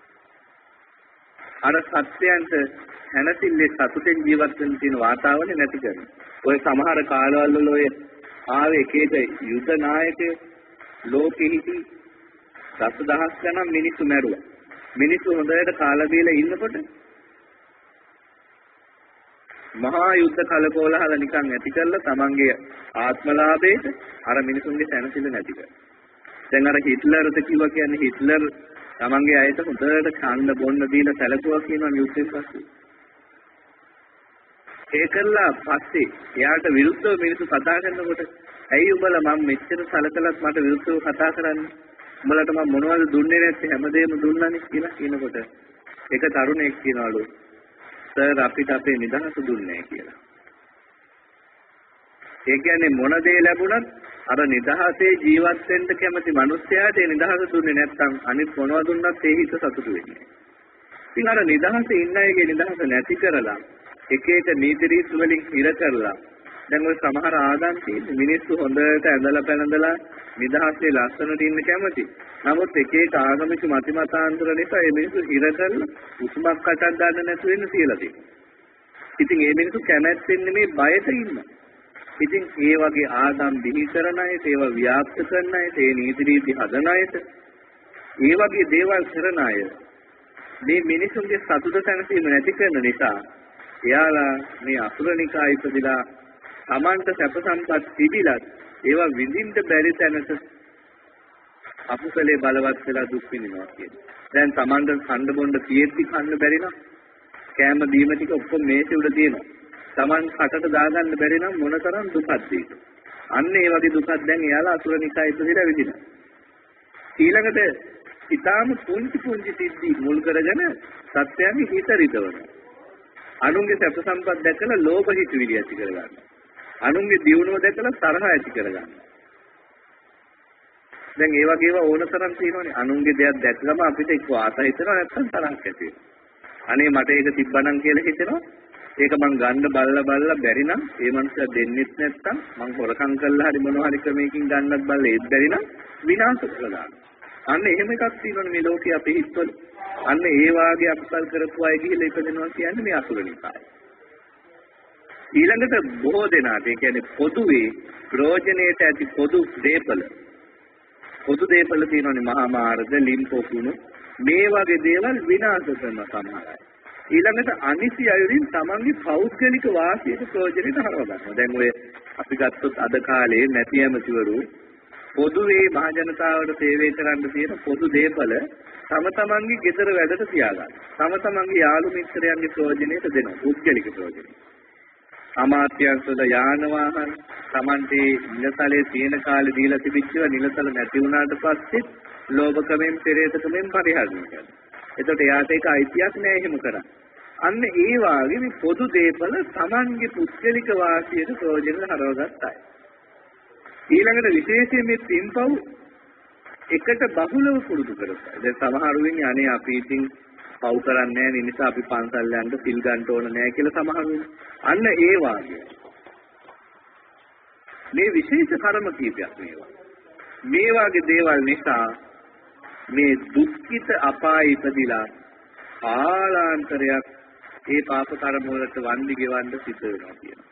අර සත්‍යයන්ට හැනතිල්ලේ සතුටෙන් ජීවත් වෙන්න තියෙන වාතාවරණය නැති කරනවා. ඔය සමහර කාලවල වල ඔය ආවේ එක එක යුද නායකයෝ ලෝකෙ හිටි දසදහස් ගණන් මිනිස්සු මැරුවා. මිනිස්සු හොඳට කාලා බීලා ඉන්නකොට මහා යුද්ධ කලකෝලහල නිකන් ඇති කරලා තමන්ගේ ආත්මලාභයට අර මිනිසුන්ගේ සැනසෙල්ල නැති කරා. දැන් අර හිට්ලර්ද කිව්වා කියන්නේ හිට්ලර් තමන්ගේ අයට හොඳට ඡන්ද බොන්න දීලා සැලකුවා කියනවා යුද්ධයෙන් පස්සේ. ඒකලා පස්සේ එයාට විරුද්ධව මිනිස්සු කතා කරනකොට ඇයි උඹලා මම මෙච්චර සැලකලත් මට විරුද්ධව කතා කරන්නේ? උඹලට මම මොනවද දුන්නේ නැත්තේ හැමදේම දුන්නානේ කියලා කියනකොට ඒක තරුණයෙක් කියනවලු සර් අපිට අපේ නිදහස දුන්නේ කියලා. ඒ කියන්නේ මොන දේ ලැබුණත් අර නිදහසේ ජීවත් වෙන්න කැමති මිනිස්සයාට ඒ නිදහස දුන්නේ නැත්නම් අනිත් මොනවද දුන්නත් ඒ හිත සතුටු වෙන්නේ. ඉතින් අර නිදහසේ ඉන්න අයගේ නිදහස නැති කරලා එක එක නීති රීති වලින් ඉර කරලා දැන් ඔය සමහර ආගම් තියෙන මිනිස්සු හොඳට ඇඳලා පැනඳලා නිදහසේ ලස්සනට ඉන්න කැමති. නමුත් එක එක ආගමික මතිමතාන්තර නිසා මේ මිනිස්සු ඉර කරලා උස්මක් කටක් ගන්න නැතුව ඉන්න කියලා තියෙනවා. ඉතින් මේ මිනිස්සු කැමැත්තෙන් නෙමේ බයට ඉන්නවා. ඉතින් ඒ වගේ ආගම් බිහි කරන අය, ඒවා ව්‍යාප්ත කරන අය, ඒ නීති රීති හදන අයට, ඒ වගේ දේවල් කරන අය මේ මිනිසුන්ගේ සතුට සැනසීම නැති කරන නිසා එයාලා මේ අසුරනිකා ඉපදිලා තමන්ට සැප සම්පත් තිබිලත් ඒවා විඳින්න බැරි තැනට අකුසලේ බලවත් වෙලා දුක් විඳිනවා කියන්නේ. දැන් තමන්ට කන්න බොන්න තියෙද්දි කන්න බැරි නම් කෑම බීම ටික ඔක්කොම මේසෙ උඩ තියෙනවා. තමන් කටට දාගන්න බැරි නම් මොනතරම් දුකක්ද ඒක. අන්න ඒ වගේ දුකක් දැන් එයාලා අසුරනිකා ඉපදිලා විඳිනවා. ඊළඟට ඊටාම පුංචි පුංචි සිද්ධි මුල් කරගෙන සත්‍යයන්ගේ හිත රිදවනවා. අනුන්ගේ සැප සම්පත් දැකලා ලෝභ හිතවිලි ඇති කරගන්නවා. අනුන්ගේ දියුණුව දැකලා තරහ ඇති කරගන්නවා. දැන් ඒ වගේ ඒවා ඕනතරම් තියෙනවානේ. අනුන්ගේ දෙයක් දැක්කම අපිට එක්ක ආස හිතෙනවා නැත්නම් තරහක් ඇති වෙනවා. අනේ මට ඒක තිබ්බනම් කියලා හිතෙනවා. ඒක මං ගන්න බල්ලා බල්ලා බැරි නම් ඒ මනුස්සයා දෙන්නෙත් නැත්නම් මං හොරකම් කළා හරි මොනවා හරි ක්‍රමයකින් ගන්නත් බල්ලා ඒත් බැරි නම් විනාශ කරලා දානවා. අන්න එහෙම එකක් තියෙනවනේ මේ ලෝකයේ අපේ හිතවල. අන්න ඒ වාගේ අකුසල් කරපු අය ගිහිල්ලා ඉපදෙනවා කියන්නේ මේ අසුරනිකාය. ඊළඟට බොහෝ දෙනාට ඒ කියන්නේ පොදුවේ ප්‍රයෝජනයට ඇති පොදු දේපල. පොදු දේපල තියෙනවනේ මහා මාර්ග, ලිම්පොකුණු මේ වගේ දේවල් විනාශ කරන සමහර අය. ඊළඟට අනිසි අයුරින් තමන්ගේ පෞද්ගලික වාසියට ප්‍රයෝජනෙට හරව ගන්නවා. දැන් ඔය අපි ගත්තොත් අද කාලේ නැති ඇමතිවරු පොදුවේ මහ ජනතාවට සේවය කරන්න තියෙන පොදු දේපල තම තමන්ගේ ගෙදර වැඩට තියාගන්න. තම තමන්ගේ යාළු මිත්‍රයන්ගේ ප්‍රයෝජනෙට දෙනවා. පුද්ගලික ප්‍රයෝජනෙට. අමාත්‍යංශවල යාන වාහන තමන්ට නිලතලේ තියෙන කාලේ දීලා තිබිච්චව නිලතල නැති වුණාට පස්සේ ලෝභකමෙන් පෙරේතකමෙන් පරිහරණය කරනවා. එතකොට එයාට ඒක අයිතියක් නෑ එහෙම කරන්න. අන්න ඒ වාගේ මේ පොදු දේපල තමන්ගේ පුද්ගලික වාසියට ප්‍රයෝජනෙට හරවගත්තා. ඊළඟට විශේෂයෙන් මේ පින්පව් එකට බහුලව පුරුදු කරගන්න. දැන් සමහරු වෙන්නේ අනේ අපි ඉතින් පව් කරන්නේ නැහැ නිසා අපි පන්සල් යන්න පිල් ගන්න ඕන නැහැ කියලා සමහරු වෙන්නේ. අන්න ඒ වාගේ. මේ විශේෂ කර්ම කීපයක් මේවා. මේ වාගේ දේවල් නිසා මේ දුක්ඛිත අපාය ඉපදිලා ආලාන්තරයක් ඒ පාප කර්ම වලට වන්දි ගෙවන්න සිද්ධ වෙනවා කියනවා.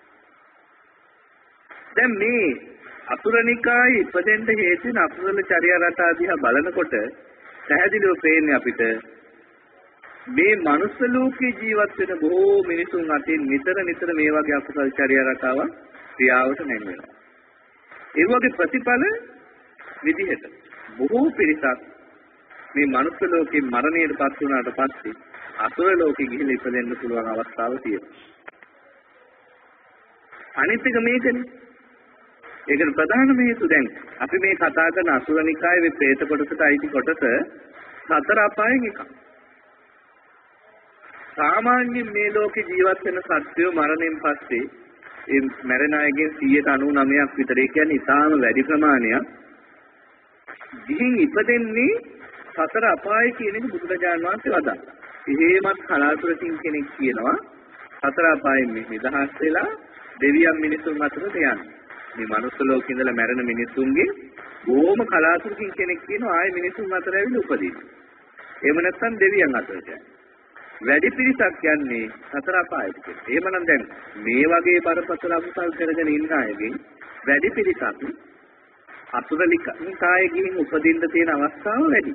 දැන් මේ අසුරනිකායේ ඉපදෙන්න හේතු වෙන අසුරල චර්යා රටා දිහා බලනකොට පැහැදිලිව පේන්නේ අපිට මේ මනුස්ස ලෝකේ ජීවත් වෙන බොහෝ මිනිසුන් අතින් නිතර නිතර මේ වගේ අකුසල චර්යා රටාවක් ක්‍රියාවට නැංවෙනවා. ඒ වගේ ප්‍රතිඵල විදිහට බොහෝ පිරිසක් මේ මනුස්ස ලෝකේ මරණයට පත් වුණාට පස්සේ අසුර ලෝකෙ ගිහිල්ලා ඉපදෙන්න පුළුවන් අවස්ථාව තියෙනවා. අනිත් එක මේකනේ. ඒකට ප්‍රධානම හේතුව දැන් අපි මේ කතා කරන අසුරනිකායේ මේ പ്രേත කොටසට අයිති කොටස සතර අපායෙන් එකක්. සාමාන්‍යයෙන් මේ ලෝකේ ජීවත් වෙන සත්වයෝ මරණයෙන් පස්සේ ඒ මැරෙන අයගෙන් සියයට අනූනවයක් විතර, ඒ කියන්නේ ඉතාම වැඩි ප්‍රමාණයක් ගිහින් ඉපදෙන්නේ සතර අපාය කියන එක බුදුරජාණන් වහන්සේ වදාළා. එහෙමත් කලාතුරකින් කෙනෙක් කියනවා සතර අපායෙන් නිදහස් වෙලා දෙවියන් මිනිසුන් අතරට යනවා. මේ මනුස්ස ලෝකේ ඉඳලා මැරෙන මිනිසුන්ගේ බොහොම කලාතුරකින් කෙනෙක් කියනවා ආයේ මිනිසුන් අතර ඇවිල්ලා උපදිනවා. එහෙම නැත්නම් දෙවියන් අතරට යනවා. වැඩි පිරිසක් යන්නේ සතර අපායට කියලා. එහෙමනම් දැන් මේ වගේ බරපතල අකුසල් කරගෙන ඉන්න අයගෙන් වැඩි පිරිසක් අසුරලිකායේ ගිහින් උපදින්න තියෙන අවස්ථාව වැඩි.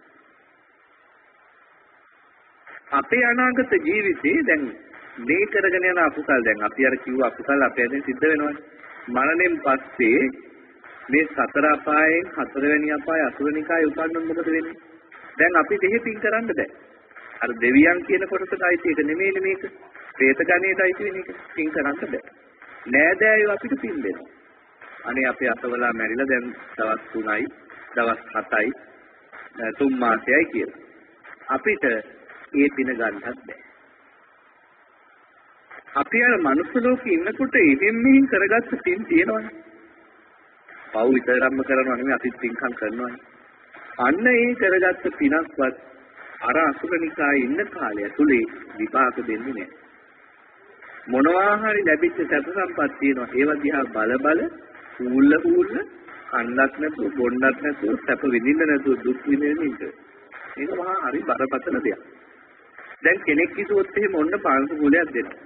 අපේ අනාගත ජීවිතේ දැන් මේ කරගෙන යන අකුසල් දැන් අපි අර කිව්ව අකුසල් අපේ දැන් සිද්ධ වෙනවා. මරණයෙන් පස්සේ මේ සතර අපායෙන් හතරවෙනි අපාය අසුරනිකායේ උපන්නොත් මොකද වෙන්නේ? දැන් අපි දෙහි පින් කරන්න බෑ. අර දෙවියන් කියන කොටසට අයිති එක නෙමෙයි මේක. പ്രേත ගණයට අයිති වෙන එක පින් කරන්න බෑ. නෑදෑයෝ අපිට පින් දෙනවා. අනේ අපේ අසවලා මැරිලා දැන් දවස් තුනයි, දවස් හතයි, තුන් මාසයයි කියලා. අපිට ඒ පින ගන්නත් බෑ. අපි අර මනුස්ස ලෝකේ ඉන්නකොට ඉතින් මෙහින් කරගත්ත පින් තියෙනවනේ. පව් විතරක්ම කරනවා නෙමෙයි අපිත් පින්කම් කරනවානේ. අන්න ඒ කරගත්ත පිනක්වත් අර අසුරනිකායේ ඉන්න කාලය ඇතුලේ විපාක දෙන්නේ නැහැ. මොනවා හරි ලැබිච්ච සැප සම්පත් තියෙනවා. ඒවා දිහා බල බල ඌල්ල ඌල්ල කන්නක් නැතුව බොන්නක් නැතුව සැප විඳින්න නැතුව දුක් විඳින්න ඉන්න. ඒක මහා හරි බරපතල දෙයක්. දැන් කෙනෙක් කිව්වොත් එහෙම ඔන්න පාංශු කුලයක් දෙනවා.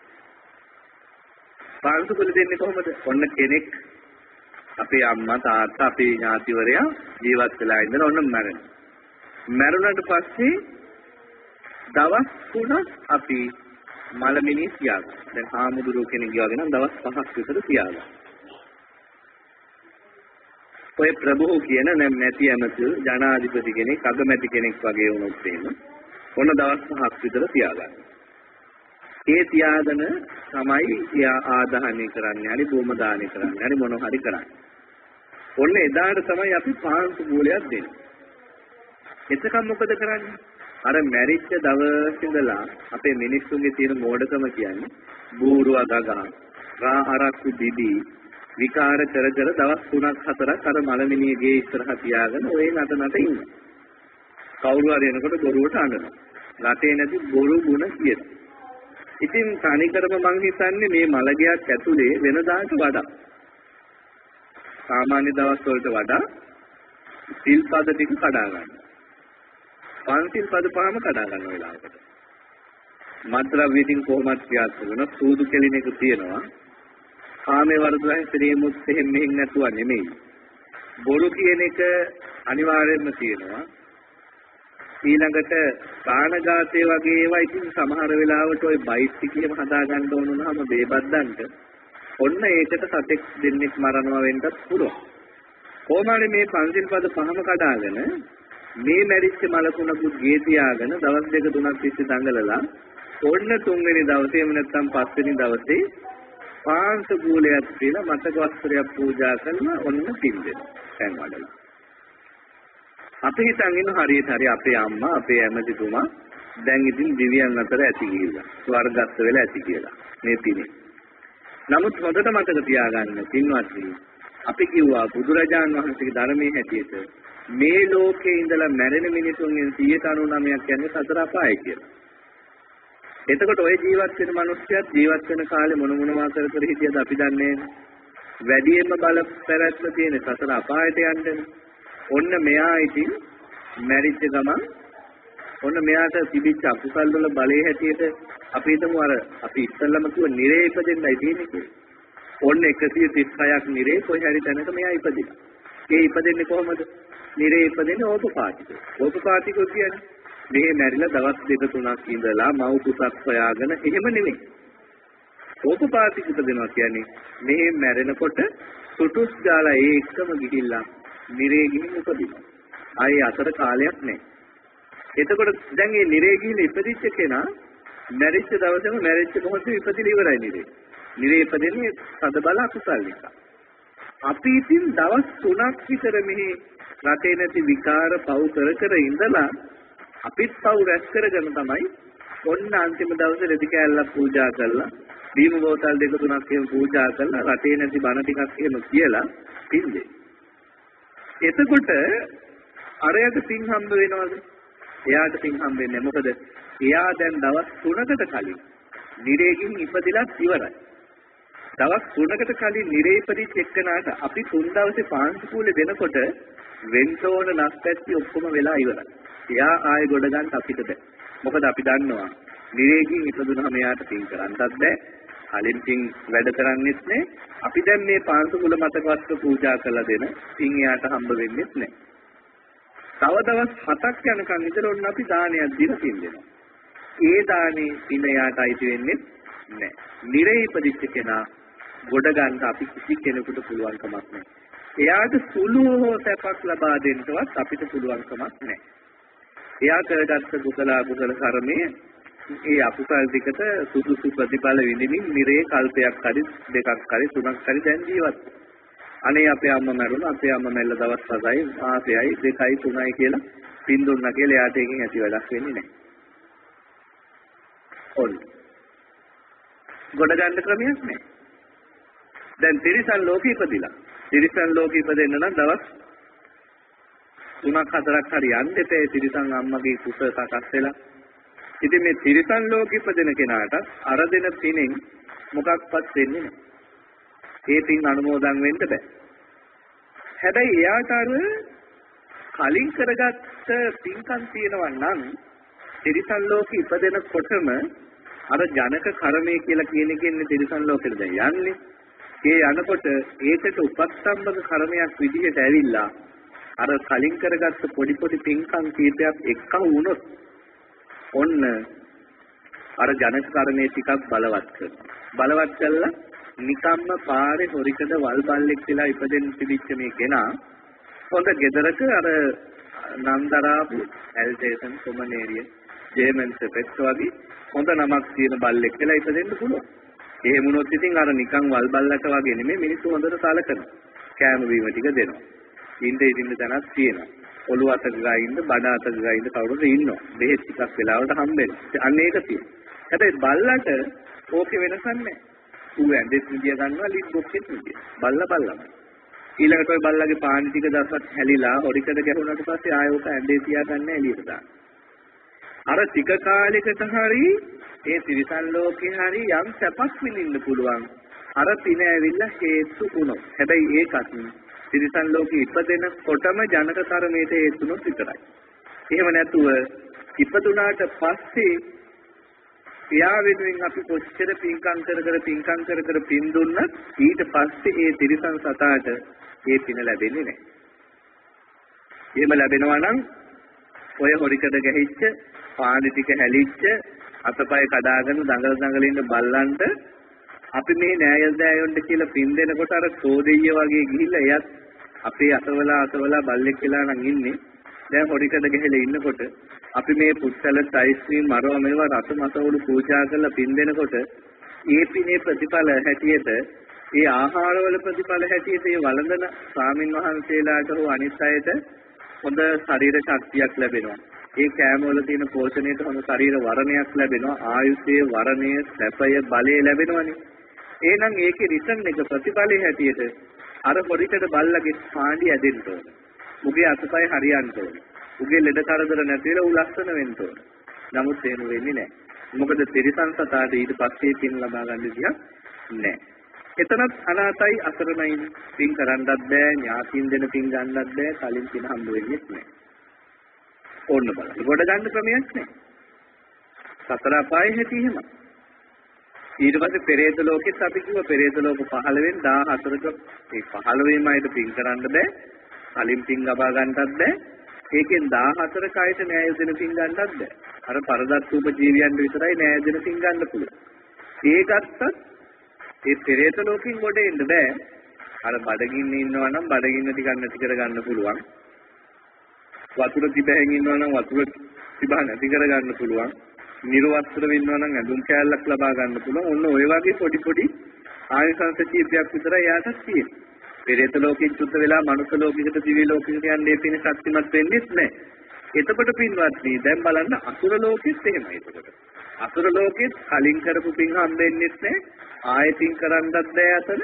පාංශු කුල දෙන්නේ කොහොමද? ඔන්න කෙනෙක් අපේ අම්මා තාත්තා අපේ ඥාතිවරයා ජීවත් වෙලා ඉඳලා ඔන්න මැරෙනවා. මැරුණාට පස්සේ දවස් තුනක් අපි මලමිනී තියාගන්න. දැන් ආමුදුරු කෙනෙක් ගියාගෙන නම් දවස් පහක් විතර තියාගන්න. ඔය ප්‍රභූ කියන නැති ඇමති ජනාධිපති කෙනෙක් අගමැති කෙනෙක් වගේ වුණොත් එහෙම ඔන්න දවස් පහක් විතර තියාගන්න. ඒ තියාගෙන තමයි එයා ආදාහනය කරන්නේ, හරි භූම දානය කරන්නේ, හරි මොන හරි කරන්නේ. ඔන්න එදාට තමයි අපි පාංශු මූලයක් දෙන්නේ. එතකම් මොකද කරන්නේ? අර මැරිච්ච දවස් ඉඳලා අපේ මිනිස්සුන්ගේ තියෙන මෝඩකම කියන්නේ බූරුව ගගා, රා අරක්කු දිදි, විකාර කර කර දවස් තුනක් හතරක් අර මලමිනියගේ ඉස්සරහ තියාගෙන ඔය නට නට ඉන්නවා. කවුරු හරි එනකොට බොරුවට අඬනවා. රටේ නැති බොරු ගුණ කියනවා. ඉතින් තනිකරම මං හිතන්නේ මේ මලගයක් ඇතුලේ වෙනදාට වඩා සාමාන්‍ය දවස් වලට වඩා සිල්පද ටික කඩා ගන්න. පන්සිල් පද පහම කඩා ගන්න වෙලාවකට. මත්ද්‍රව්‍යකින් කොහොමද ක්‍රියාත්මක වෙන සූදු කෙලින එක තියෙනවා. කාමයේ වර්ධව හැසිරීමුත් එහෙම මෙහෙම නැතුව නෙමෙයි. බොරු කියන එක අනිවාර්යයෙන්ම තියෙනවා. ඊළඟට ප්‍රාණඝාතය වගේ ඒවා ඉතින් සමහර වෙලාවට ওই බයිස්ටිකියම හදා ගන්න ඕන වුණාම බේබද්දන්ට ඔන්න ඒකට සතෙක් දෙන්නෙක් මරනවා වෙන්නත් පුළුවන්. කොහොමද මේ පන්සිල් පද පහම කඩාගෙන මේ මැරිච්ච මලකුණු ගේ තියාගෙන දවස් දෙක තුනක් තිස්සේ දඟලලා ඔන්න තුන්වෙනි දවසේම නැත්නම් පස්වෙනි දවසේ පාංශ කූලයක් කියලා මතක වස්ත්‍රයක් පූජා කරලා ඔන්න පිළිදෙනවා. දැන් වඩලා. අපි හිතන් ඉන්න හරියට හරි අපේ අම්මා අපේ ඇමතිතුමා දැන් ඉතින් දිව්‍යයන් අතර ඇති කියලා. ස්වර්ගස්ත වෙලා ඇති කියලා. මේ පිනේ. නමුත් හොඳට මතක තියාගන්න පින්වත්නි අපි කිව්වා බුදුරජාන් වහන්සේගේ ධර්මයේ හැටියට මේ ලෝකේ ඉඳලා මැරෙන මිනිසුන්ගෙන් සියයට අනූනවයක් කියන්නේ සතර අපාය කියලා. එතකොට ඔය ජීවත් වෙන මිනිස්සුත් ජීවත් වෙන කාලේ මොන මොනවා කර කර හිටියද අපි දන්නේ වැඩියෙන්ම බල පැවැත්ම තියෙන සතර අපායට යන්නේ. ඔන්න මෙයා ඉතින් මැරිච්ච ගමන් ඔන්න මෙයාට තිබිච්ච අකුසල් වල බලයේ හැටියට අපි හිතමු අර අපි ඉස්සල්ලාම කිව්ව නිරේ ඉපදෙන්නයි තියෙන්නේ කියලා. ඔන්න එකසිය තිස් හයක් නිරේ කොයි හරි තැනක මෙයා ඉපදිනවා. ඒ ඉපදෙන්නේ කොහොමද? නිරේ ඉපදෙන්නේ ඕපපාතික. ඕපපාතික කියන්නේ මෙහෙ මැරිලා දවස් දෙක තුනක් ඉඳලා මව් කුසක් හොයාගෙන එහෙම නෙමෙයි. ඕපපාතික ඉපදෙනවා කියන්නේ මෙහෙ මැරෙනකොට සුටුස් ගාලා ඒ එකම ගිහිල්ලා නිරේ ගිහින් උපදිනවා. ආයේ අතර කාලයක් නැහැ. එතකොට දැන් මේ නිරේ ගිහින් ඉපදිච්ච කෙනා මැරිච්ච දවසේම මැරිච්ච මොහොතේ ඉපදිලා ඉවරයි නිරේ. නිරේ ඉපදෙන්නේ සද බල අකුසල් නිසා. අපි ඉතින් දවස් තුනක් විතර මෙහි රටේ නැති විකාර පව් කර කර ඉඳලා අපිත් පව් රැස් කරගෙන තමයි ඔන්න අන්තිම දවසේ රෙදි කෑල්ලක් පූජා කරලා දීම බෝතල් දෙක තුනක් එහෙම පූජා කරලා රටේ නැති බණ ටිකක් එහෙම කියලා පින්දේ. එතකොට අරයට පින් හම්බ වෙනවද? එයාට පින් හම්බ වෙන්නේ මොකද? එයා දැන් දවස් තුනකට කලින් නිරේකින් ඉපදිලා ඉවරයි. දවස් තුනකට කලින් නිරේ ඉපදිච්ච එක්කනට අපි තුන් දවසේ පාංශු කූලේ දෙනකොට වෙන්තෝන නැස්පැත්ති ඔක්කොම වෙලා ඉවරයි. එයා ආයෙ ගොඩ ගන්න අපිට බෑ. මොකද අපි දන්නවා නිරේකින් ඉපදුනහම එයාට පින් කරන්නත් බෑ. කලින් පින් වැඩ කරන්නේත් නෑ. අපි දැන් මේ පාංශු කුල මතකවත් පූජා කරලා දෙන පින් එයාට හම්බ වෙන්නේත් නෑ. තව දවස් හතක් යනකම් විතර ඔන්න අපි දානයක් දීලා පින් දෙනවා. ඒ දානේ පින් එයාට අයිති වෙන්නේ නෑ. නිරේ ඉපදිච්ච කෙනා ගොඩ ගන්න අපි කිසි කෙනෙකුට පුළුවන් කමක් නෑ. එයාට සුළු හෝ සැපක් ලබා දෙන්නවත් අපිට පුළුවන් කමක් නෑ. එයා කරගත්ත කුසල අකුසල කර්මයේ ඒ අකුසල් දෙකට සුදුසු ප්‍රතිඵල විඳින්න නිරේ කල්පයක් හරි දෙකක් හරි තුනක් හරි දැන් ජීවත්. අනේ අපේ අම්මා මැරුණා අපේ අම්මා මැල්ල දවස් හතයි මාසෙයි දෙකයි තුනයි කියලා පින් දුන්නා කියලා එයාට එකකින් ඇති වැඩක් වෙන්නේ නැහැ. ඔන්න. ගොඩ ගන්න ක්‍රමයක් නැහැ. දැන් තිරිසන් ලෝකෙ ඉපදිලා. තිරිසන් ලෝකෙ ඉපදෙන්න නම් දවස් තුනක් හතරක් හරි යන්න එපේ තිරිසන් අම්මගේ කුස සකස් වෙලා. ඉතින් මේ තිරිසන් ලෝකෙ ඉපදෙන කෙනාට අර දෙන පිනෙන් මොකක්වත් වෙන්නේ නැහැ. ඒ පින් අනුමෝදන් වෙන්න බෑ. හැබැයි එයාට අර කලින් කරගත්ත පින්කම් තියෙනවා නම් තිරිසන් ලෝකෙ ඉපදෙනකොටම අර ජනක කර්මය කියලා කියන එකෙන් තිරිසන් ලෝකෙට දැන් යන්නේ. ඒ යනකොට ඒකට උපස්තම්භක කර්මයක් විදිහට ඇවිල්ලා අර කලින් කරගත්ත පොඩි පොඩි පින්කම් කීපයක් එක්ක වුණොත් ඔන්න අර ජනක කර්මයේ ටිකක් බලවත් කරනවා. බලවත් කළා නිකම්ම පාරේ හොරිකඩ වල් බල්ලෙක් කියලා ඉපදෙන්න තිබිච්ච මේ කෙනා හොඳ ගෙදරක අර නන්දරාපු ඇල්ටේසන් කොමනේරිය ජේමන් සෙපෙට් වගේ හොඳ නමක් තියෙන බල්ලෙක් කියලා ඉපදෙන්න පුළුවන්. එහෙම වුණොත් ඉතින් අර නිකන් වල් බල්ලට වගේ නෙමෙයි මිනිස්සු හොඳට සලකනවා. කෑම බීම ටික දෙනවා. ඉන්න ඉන්න තැනක් තියෙනවා. ඔළුව අතක ගා ඉන්න බඩ අතක ගා ඉන්න කවුරුද ඉන්නවා. බෙහෙත් ටිකක් වෙලාවට හම්බෙනවා. අන්න ඒක තියෙනවා. හැබැයි බල්ලට ඕකේ වෙනසක් නැහැ. ඌ ඇඳෙත් නිදිය ගන්නවා ලිප් බොක්කෙත් නිදිය. බල්ලා බල්ලම. ඊළඟට ඔය බල්ලාගේ පාන් ටික දවසක් හැලිලා හොරිකඩ ගැහුණාට පස්සේ ආයෙ ඕක ඇඳේ තියාගන්න එළියට දාන්න. අර ටික කාලයකට හරි ඒ තිරිසන් ලෝකේ හරි යම් සැපක් විඳින්න පුළුවන්. අර පින ඇවිල්ලා හේතු වුණොත්. හැබැයි ඒකත් තිරිසන් ලෝකේ ඉපදෙනකොටම ජනක කර්මයට හේතුනොත් විතරයි. එහෙම නැතුව ඉපදුනාට පස්සේ එයා වෙනුවෙන් අපි කොච්චර පින්කම් කර කර පින්කම් කර කර පින් දුන්නත් ඊට පස්සේ ඒ තිරිසන් සතාට ඒ පින ලැබෙන්නේ නැහැ. එහෙම ලැබෙනවා නම් ඔය හොරිකඩ ගැහිච්ච පාණි ටික හැලිච්ච අතපය කඩාගෙන දඟල දඟල ඉන්න බල්ලන්ට අපි මේ නෑයල් දෑයොන්ට කියලා පින් දෙනකොට අර කෝදෙయ్య වගේ ගිහිල්ලා එයත් අපේ අතවලා අතවලා බල්ලෙක් වෙලා නම් ඉන්නේ. දැන් හොරිකඩ ගහලා ඉන්නකොට අපි මේ පුත්සලත් අයිස්ක්‍රීම් මරව මේවා රස මසවලු පූජා කරලා පින් දෙනකොට ඒ පිනේ ප්‍රතිඵල හැටියට ඒ ආහාරවල ප්‍රතිඵල හැටියට ඒ වළඳන ස්වාමින් වහන්සේලාට හෝ අනිත් අයට හොඳ ශරීර ශක්තියක් ලැබෙනවා. ඒ කෑම වල තියෙන පෝෂණයට හොඳ ශරීර වර්ණයක් ලැබෙනවා. ආයුෂයේ වර්ණය, සැපය, බලය ලැබෙනවනේ. එහෙනම් ඒකේ රිටර්න් එක ප්‍රතිඵලයේ හැටියට අර පොඩිකට බල්ලගේ පාණ්ඩි ඇදෙන්න ඕන. උගේ අතපය හරියන්න ඕන. උගේ ලෙඩ කරදර නැති වෙලා උ ලස්සන වෙන්න ඕන. නමුත් එහෙම වෙන්නේ නැහැ. මොකද තිරිසන් සතාට ඊට පස්සේ පින් ලබා ගන්න විදියක් නැහැ. එතනත් අනාතයි අසරණයි. පින් කරන්නත් බෑ, ඥාතින් දෙන පින් ගන්නත් බෑ, කලින් පින් හම්බ වෙන්නේ නැහැ. ඕන්න බලන්න. ගොඩ ගන්න ක්‍රමයක් නැහැ. සතර අපායේ හැටි එහෙම. ඊට පස්සේ පෙරේත ලෝකෙත් අපි කිව්ව පෙරේත ලෝක පහළ වෙන දාහතරක ඒ පහළ වීම අයට පින් කරන්න බෑ. කලින් පින් ලබා ගන්නත් බෑ. ඒකෙන් දාහතරක අයට න්‍යාය දෙන පින් ගන්නත් බෑ. අර පරදත්තූප ජීවියන් විතරයි න්‍යාය දෙන පින් ගන්න පුළුවන්. ඒ ගත්තත් ඒ පෙරේත ලෝකෙන් ගොඩ එන්න බෑ. අර බඩගින්න ඉන්නවා නම් බඩගින්න ටිකක් නැති කර ගන්න පුළුවන්. වතුර තිබෙහින් ඉන්නවා නම් වතුර තිබහ නැති කර ගන්න පුළුවන්. නිර්වස්ත්‍ර වෙන්නවා නම් ඇඳුම් කෑල්ලක් ලබා ගන්න පුළුවන්. ඔන්න ඔය වගේ පොඩි පොඩි ආයසංස කීපයක් විතරයි යාටත් තියෙන්නේ. පෙරේත ලෝකෙන් චුද්ධ වෙලා මනුස්ස ලෝකෙකට දිව්‍ය ලෝකෙකට යන්නේ පින ශක්තිමත් වෙන්නේ නැහැ. එතකොට පින්වත්නි දැන් බලන්න අසුර ලෝකෙත් එහෙමයි. එතකොට අසුර ලෝකෙත් කලින් කරපු පින් හම්බෙන්නේ නැහැ. ආයෙත් කරන්නත් බෑ අතන.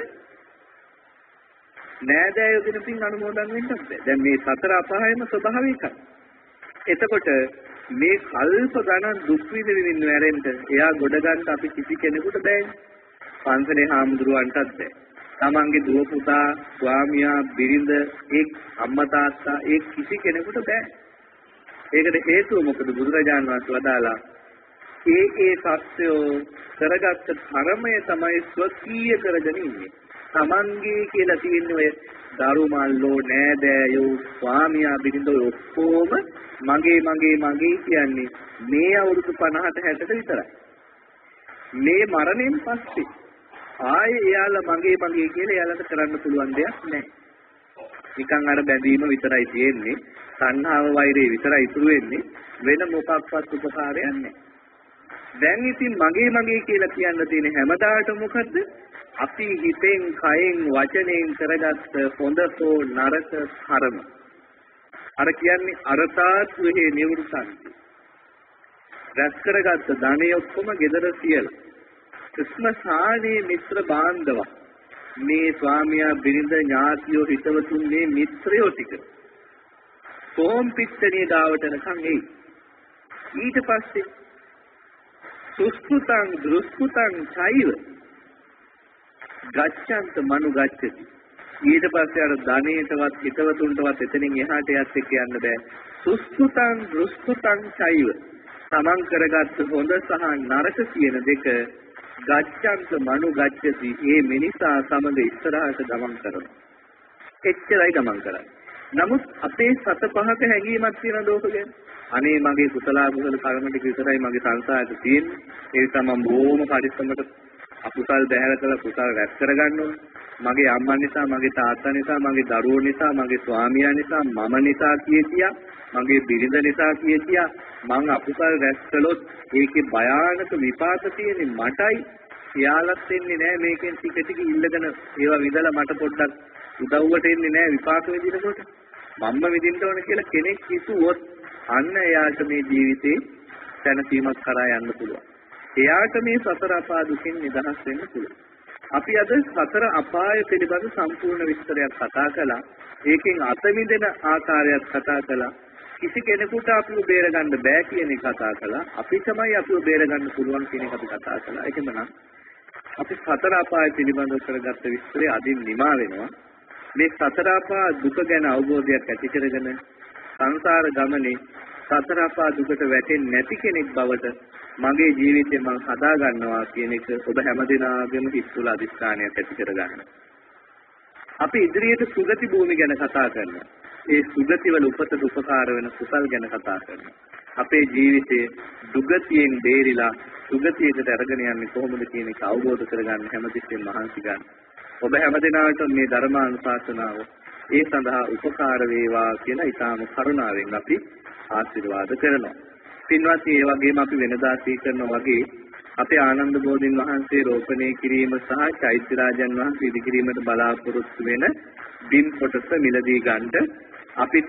නෑදෑයෝ දින පින් අනුමෝදන් වෙන්නත් බෑ. දැන් මේ සතර අපායම ස්වභාවය එකයි. එතකොට මේ කල්ප ගණන් දුක් විඳින්න වැරෙන්න එයා ගොඩ ගන්න අපි කිසි කෙනෙකුට බෑනේ. පන්සලේ හාමුදුරුවන්ටත් බෑ. තමන්ගේ දුව පුතා, ස්වාමියා, බිරිඳ, එක් අම්මා තාත්තා ඒ කිසි කෙනෙකුට බෑ. ඒකට හේතුව මොකද? බුදුරජාණන් වහන්සේ වදාලා ඒ ඒ සත්‍යෝ කරගත්ත ධර්මය තමයි ස්වකීය කරගෙන ඉන්නේ. තමන්ගේ කියලා තියෙන්නේ ඔය දරුමල්ලෝ නෑදෑයෝ ස්වාමියා බිරිඳ ඔක්කොම මගේ මගේ මගේ කියන්නේ මේ අවුරුදු පනහට හැටට විතරයි. මේ මරණයෙන් පස්සේ ආයේ එයාලා මගේ මගේ කියලා එයාලට කරන්න පුළුවන් දෙයක් නැහැ. නිකන් අර බැඳීම විතරයි තියෙන්නේ. සංහාව වෛරය විතරයි ඉතුරු වෙන්නේ. වෙන මොකක්වත් උපකාරයක් නැහැ. දැන් ඉතින් මගේ මගේ කියලා කියන්න තියෙන හැමදාට මොකද්ද? අපි හිතෙන්, කයෙන්, වචනයෙන් කරගත්ත හොඳ හෝ නරක කර්ම. අර කියන්නේ අරතාත් වෙහි නිවෘතන්ති. රැස් කරගත්ත ධනෙ ඔක්කොම gedara සියලා. ක්‍රිස්ම සානේ මිත්‍ර බාන්දව. මේ ස්වාමියා බිරිඳ ඥාතියෝ හිතවතුන් මේ මිත්‍රයෝ ටික. කොම් පිටණිය ගාවට නකන් එයි. ඊට පස්සේ සුස්කුතං දෘස්කුතං චෛව ගච්ඡන්ත මනු ගච්ඡති. ඊට පස්සේ අර ධනේටවත් හිතවතුන්ටවත් එතනින් එහාට යත් එක්ක යන්න බෑ. සුස්කුතං දෘස්කුතං චෛව තමන් කරගත්ත හොඳ සහ නරක කියන දෙක ගච්ඡන්ත මනු ගච්ඡති. ඒ මිනිසා සමග ඉස්සරහට ගමන් කරනවා. එච්චරයි ගමන් කරන්නේ. නමුත් අපේ සත පහක හැඟීමක් තියෙන ලෝක ගැන. අනේ මගේ කුසල අකුසල කර්ම ටික විතරයි මගේ සංසාරේ තියෙන්නේ. ඒ නිසා මම බොහොම පරිස්සමට අකුසල් බැහැර කරලා කුසල් රැස් කරගන්න ඕනේ. මගේ අම්මා නිසා, මගේ තාත්තා නිසා, මගේ දරුවෝ නිසා, මගේ ස්වාමියා නිසා, මම නිසා කිය මගේ බිරිඳ නිසා කිය මං අකුසල් රැස් කළොත් ඒකේ භයානක විපාක තියෙන්නේ මටයි. එයාලත් වෙන්නේ නැහැ මේකෙන් ටික ටික ඉල්ලගෙන ඒවා විඳලා මට පොඩ්ඩක් උදව්වට එන්නේ නැහැ විපාක විඳිනකොට. මම්ම විඳින්න ඕන කියලා කෙනෙක් හිතුවොත් අන්න එයාට මේ ජීවිතේ දැනසීමක් කරා යන්න පුළුවන්. එයාට මේ සතර අපාය දුකින් නිදහස් වෙන්න පුළුවන්. අපි අද සතර අපාය පිළිබඳ සම්පූර්ණ විස්තරයක් කතා කළා. ඒකෙන් අත මිදෙන ආකාරයක් කතා කළා. කිසි කෙනෙකුට අපිව බේර ගන්න බෑ කියන එක කතා කළා. අපි තමයි අපිව බේර ගන්න පුළුවන් කියන එක අපි කතා කළා. ඒකමනම් අපි සතර අපාය පිළිබඳව කරගත්ත විස්තරය අදින් නිමා වෙනවා. මේ සතර අපාය දුක ගැන අවබෝධයක් ඇති කරගෙන සංසාර ගමනේ සතර අපාය දුකට වැටෙන්නේ නැති කෙනෙක් බවට මගේ ජීවිතේ මම හදා ගන්නවා කියන එක ඔබ හැමදෙනාගේම හිත තුළ අදිස්ථානයක් ඇති කර ගන්න. අපි ඉදිරියට සුගති භූමිය ගැන කතා කරනවා. ඒ සුගති වල උපතට උපකාර වෙන කුසල් ගැන කතා කරනවා. අපේ ජීවිතයේ දුගතියෙන් බේරිලා සුගතියට අරගෙන යන්නේ කොහොමද කියන එක අවබෝධ කරගන්න හැමතිස්සෙම මහන්සි ගන්න. ඔබ හැමදෙනාටම මේ ධර්මානුශාසනාව ඒ සඳහා උපකාර වේවා කියලා ඊටාම කරුණාවෙන් අපි ආශිර්වාද කරනවා. පින්වත්නි, ඒ වගේම අපි වෙනදා සීකරනවා වගේ අපේ ආනන්ද බෝධීන් වහන්සේ රෝපණය කිරීම සහ චෛත්‍ය රාජන් වහන්සේ ඉදිකිරීමට බලාපොරොත්තු වෙන බිම් කොටස මිලදී ගන්නට අපිට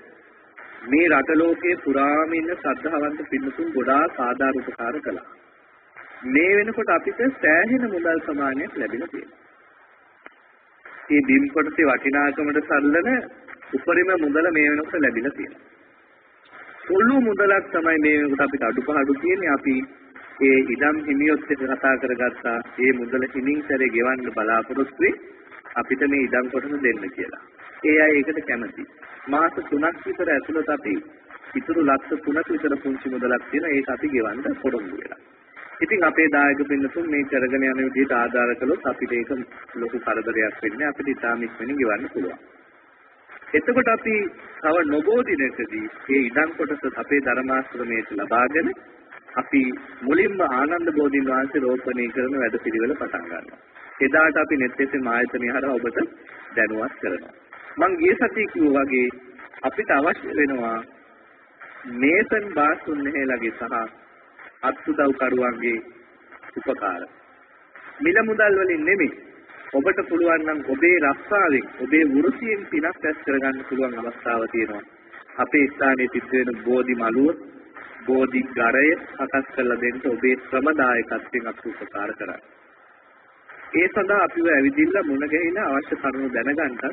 මේ රට ලෝකයේ පුරාම ඉන්න ශ්‍රද්ධාවන්ත පින්තුන් ගොඩාක් ආධාර උපකාර කළා. මේ වෙනකොට අපිට සෑහෙන මුදල් ප්‍රමාණයක් ලැබිලා තියෙනවා. මේ බිම් කොටසේ වටිනාකමට සල්ලන උපරිම මුදල මේ වෙනකොට ලැබිලා තියෙනවා. සුළු මුදලක් තමයි මේ වෙනකොට අපිට අඩුපාඩු තියෙන්නේ. අපි ඒ ඉඩම් හිමියොත් එක්ක කතා කරගත්තා. ඒ මුදල හිමින් සැරේ ගෙවන්න බලාපොරොත්තු වෙයි අපිට මේ ඉඩම් කොටස දෙන්න කියලා. ඒ අය ඒකට කැමති. මාස තුනක් විතර ඇතුළත අපි ඉතුරු ලක්ෂ තුනක් විතර පුංචි මුදලක් තියෙන ඒක අපි ගෙවන්න පොරොන්දු වෙලා. ඉතින් අපේ දායක පින්නතුන් මේ කරගෙන යන විදිහට ආධාර කළොත් අපිට ඒක ලොකු කරදරයක් වෙන්නේ. අපිට ඉතාම ඉක්මනින් ගෙවන්න පුළුවන්. එතකොට අපි තව නොබෝ දිනකදී මේ ඉඩම් කොටස අපේ ධර්මාශ්‍රමයට ලබාගෙන අපි මුලින්ම ආනන්ද බෝධීන් වහන්සේ රෝපණය කරන වැඩපිළිවෙල පටන් ගන්නවා. එදාට අපි net එක එම් ආයතනය හරහා ඔබට දැනුවත් කරනවා. මම ගිය සතියේ කිව්වා වගේ අපිට අවශ්‍ය වෙනවා මේසන් බාස්තුන් නැහැලගේ සහ අත්උදව් කරුවන්ගේ උපකාර. මිල මුදල් වලින් නෙමෙයි. ඔබට පුළුවන් නම් ඔබේ රස්සාවෙන් ඔබේ වෘතියෙන් පිනක් රැස් කරගන්න පුළුවන් අවස්ථාව තියෙනවා. අපේ ස්ථානයේ සිද්ධ වෙන බෝධි මළුව බෝධි ගරය සකස් කරලා දෙන්න ඔබේ ශ්‍රමදායකත්වයෙන් අපි උපකාර කරා. ඒ සඳහා අපිව ඇවිදින්න මුණ ගැහිලා අවශ්‍ය කරුණු දැනගන්නත්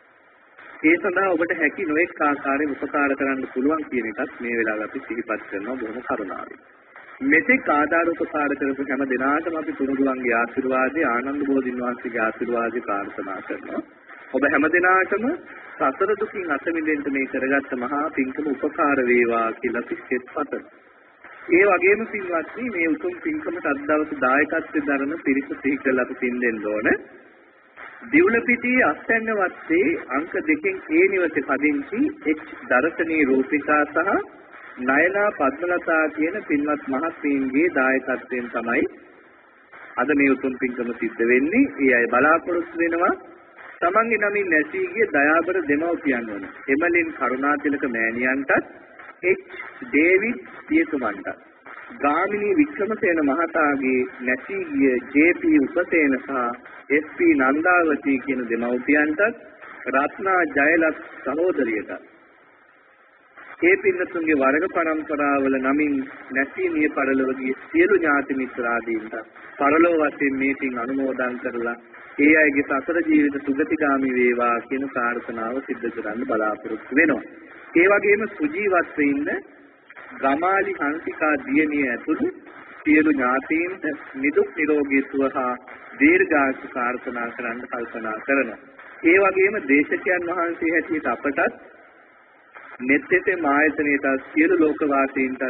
ඒ සඳහා ඔබට හැකි නොඑක ආකාරයෙන් උපකාර කරන්න පුළුවන් කියන එකත් මේ වෙලාවට අපි සිහිපත් කරනවා බොහොම කරුණාවෙන්. මෙතෙක් ආධාර උපකාර කරපු හැම දිනාටම අපි තුනුරුවන්ගේ ආශිර්වාදය ආනන්ද බෝධීන් වහන්සේගේ ආශිර්වාදය ප්‍රාර්ථනා කරනවා. ඔබ හැම දිනාටම සසර දුකින් අත මිදෙන්න මේ කරගත්ත මහා පින්කම උපකාර වේවා කියලා අපි සිත පතමු. ඒ වගේම පින්වත්නි මේ උතුම් පින්කමට අද දවසේ දායකත්වයෙන් දරන පිරිස සිහි කරලා අපි පින් දෙන්න ඕන. දිවුලපිටියේ අස්තැන්න වත්තේ අංක දෙකෙන් ඒ නිවසේ පදිංචි එච් දර්ශනී රූපිකා සහ නයනා පද්මලතා කියන පින්වත් මහත්මීන්ගේ දායකත්වයෙන් තමයි අද මේ උතුම් පින්කම සිද්ධ වෙන්නේ. ඒ අය බලාපොරොත්තු වෙනවා තමන්ගේ නමින් නැසී ගිය දයාබර දෙමව්පියන් වන එමලින් කරුණාතිලක මෑණියන්ටත් එච් ඩේවිඩ් පියතුමන්ටත් ගාමිණී වික්‍රමසේන මහතාගේ නැසී ගිය ජේ පී උපසේන සහ එස් පී නන්දාවතී කියන දෙමව්පියන්ටත් රත්නා ජයලත් සහෝදරියටත් ඒ පින්නතුන්ගේ වර්ග පරම්පරාවල නමින් නැසී මිය පරලොව ගිය සියලු ඥාති මිත්‍රාදීන්ට පරලොව වශයෙන් මේ පින් අනුමෝදන් කරලා ඒ අයගේ සසර ජීවිත සුගතිගාමි වේවා කියන ප්‍රාර්ථනාව සිද්ධ කරන්න බලාපොරොත්තු වෙනවා. ඒ වගේම සුජීවත්ව ඉන්න ගමාලි හංසිකා දියණිය ඇතුළු සියලු ඥාතීන්ට නිදුක් නිරෝගී සුව හා දීර්ඝායු ප්‍රාර්ථනා කරන්න කල්පනා කරනවා. ඒ වගේම දේශකයන් වහන්සේ හැටියට අපටත් net එක එම් ආයතනයට සියලු ලෝකවාසීන්ට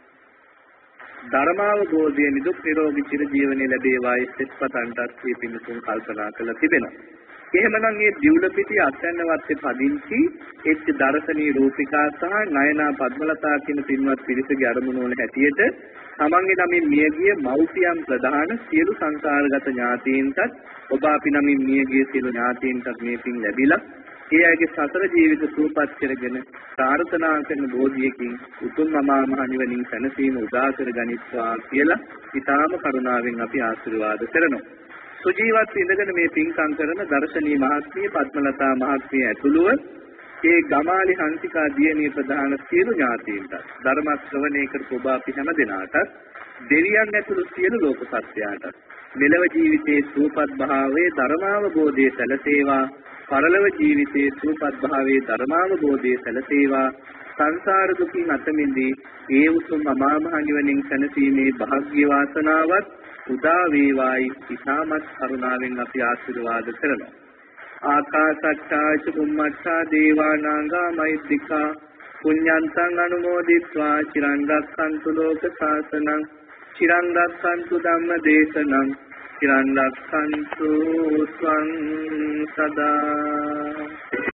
ධර්මාවබෝධය නිදුක් නිරෝගී චිර ජීවනයේ ලැබේවායි සිතපතන්ටත් මේ පින්තුන් කල්පනා කරලා තිබෙනවා. එහෙමනම් මේ දිවුලපිටිය අත්යන්නවත්තේ පදිංචි එච් දර්ශනී රූපිකා සහ නයනා පද්මලතා කියන පින්වත් පිරිසගේ අරමුණ වල හැටියට තමන්ගේ නමින් මියගිය මව්පියන් ප්‍රදාන සියලු සංසාරගත ඥාතීන්ටත් ඔබ අපි නමින් මියගිය සියලු ඥාතීන්ටත් මේ පින් ලැබිලා ඒ අයගේ සතර ජීවිත සූපපත් කරගෙන ප්‍රාර්ථනා කරන බෝධියකින් උතුම් අමා මහ නිවනින් සැනසීම උදා කර ගනිත්වා කියලා ඊටාම කරුණාවෙන් අපි ආශිර්වාද කරනවා. සුජීවත් ඉඳගෙන මේ පින්කම් කරන දර්ශනී මහත්මිය පද්මලතා මහත්මිය ඇතුළුව ඒ ගමාලි හංසිකා දියණිය ප්‍රධාන සියලු ඥාතීන්ට ධර්ම ශ්‍රවණය කරපු ඔබ අපි හැම දිනාටත් දෙවියන් ඇතුළු සියලු ලෝක සත්‍යයට මෙලව ජීවිතයේ සූපත් භාවයේ ධර්මාවබෝධයේ සැලසේවා පරලොව ජීවිතයේ සූපත් භාවයේ ධර්මාවබෝධයේ සැලසේවා සංසාර දුකින් අත මිදී ඒ උතුම් අමා මහ නිවනින් සැනසීමේ භාග්‍ය වාසනාවත් උදා වේවායි ඉතාමත් කරුණාවෙන් අපි ආශිර්වාද කරනවා. ආකාශට්ටා චුම්මට්ටා දේවානාගා මෛත්‍තිකා පුඤ්ඤන්තං අනුමෝදිත්වා චිරන් රක්ඛන්තු ලෝක ශාසනං චිරන් රක්ඛන්තු ධම්ම දේශනං චිරන් රක්ඛන්තු ස්වං සදා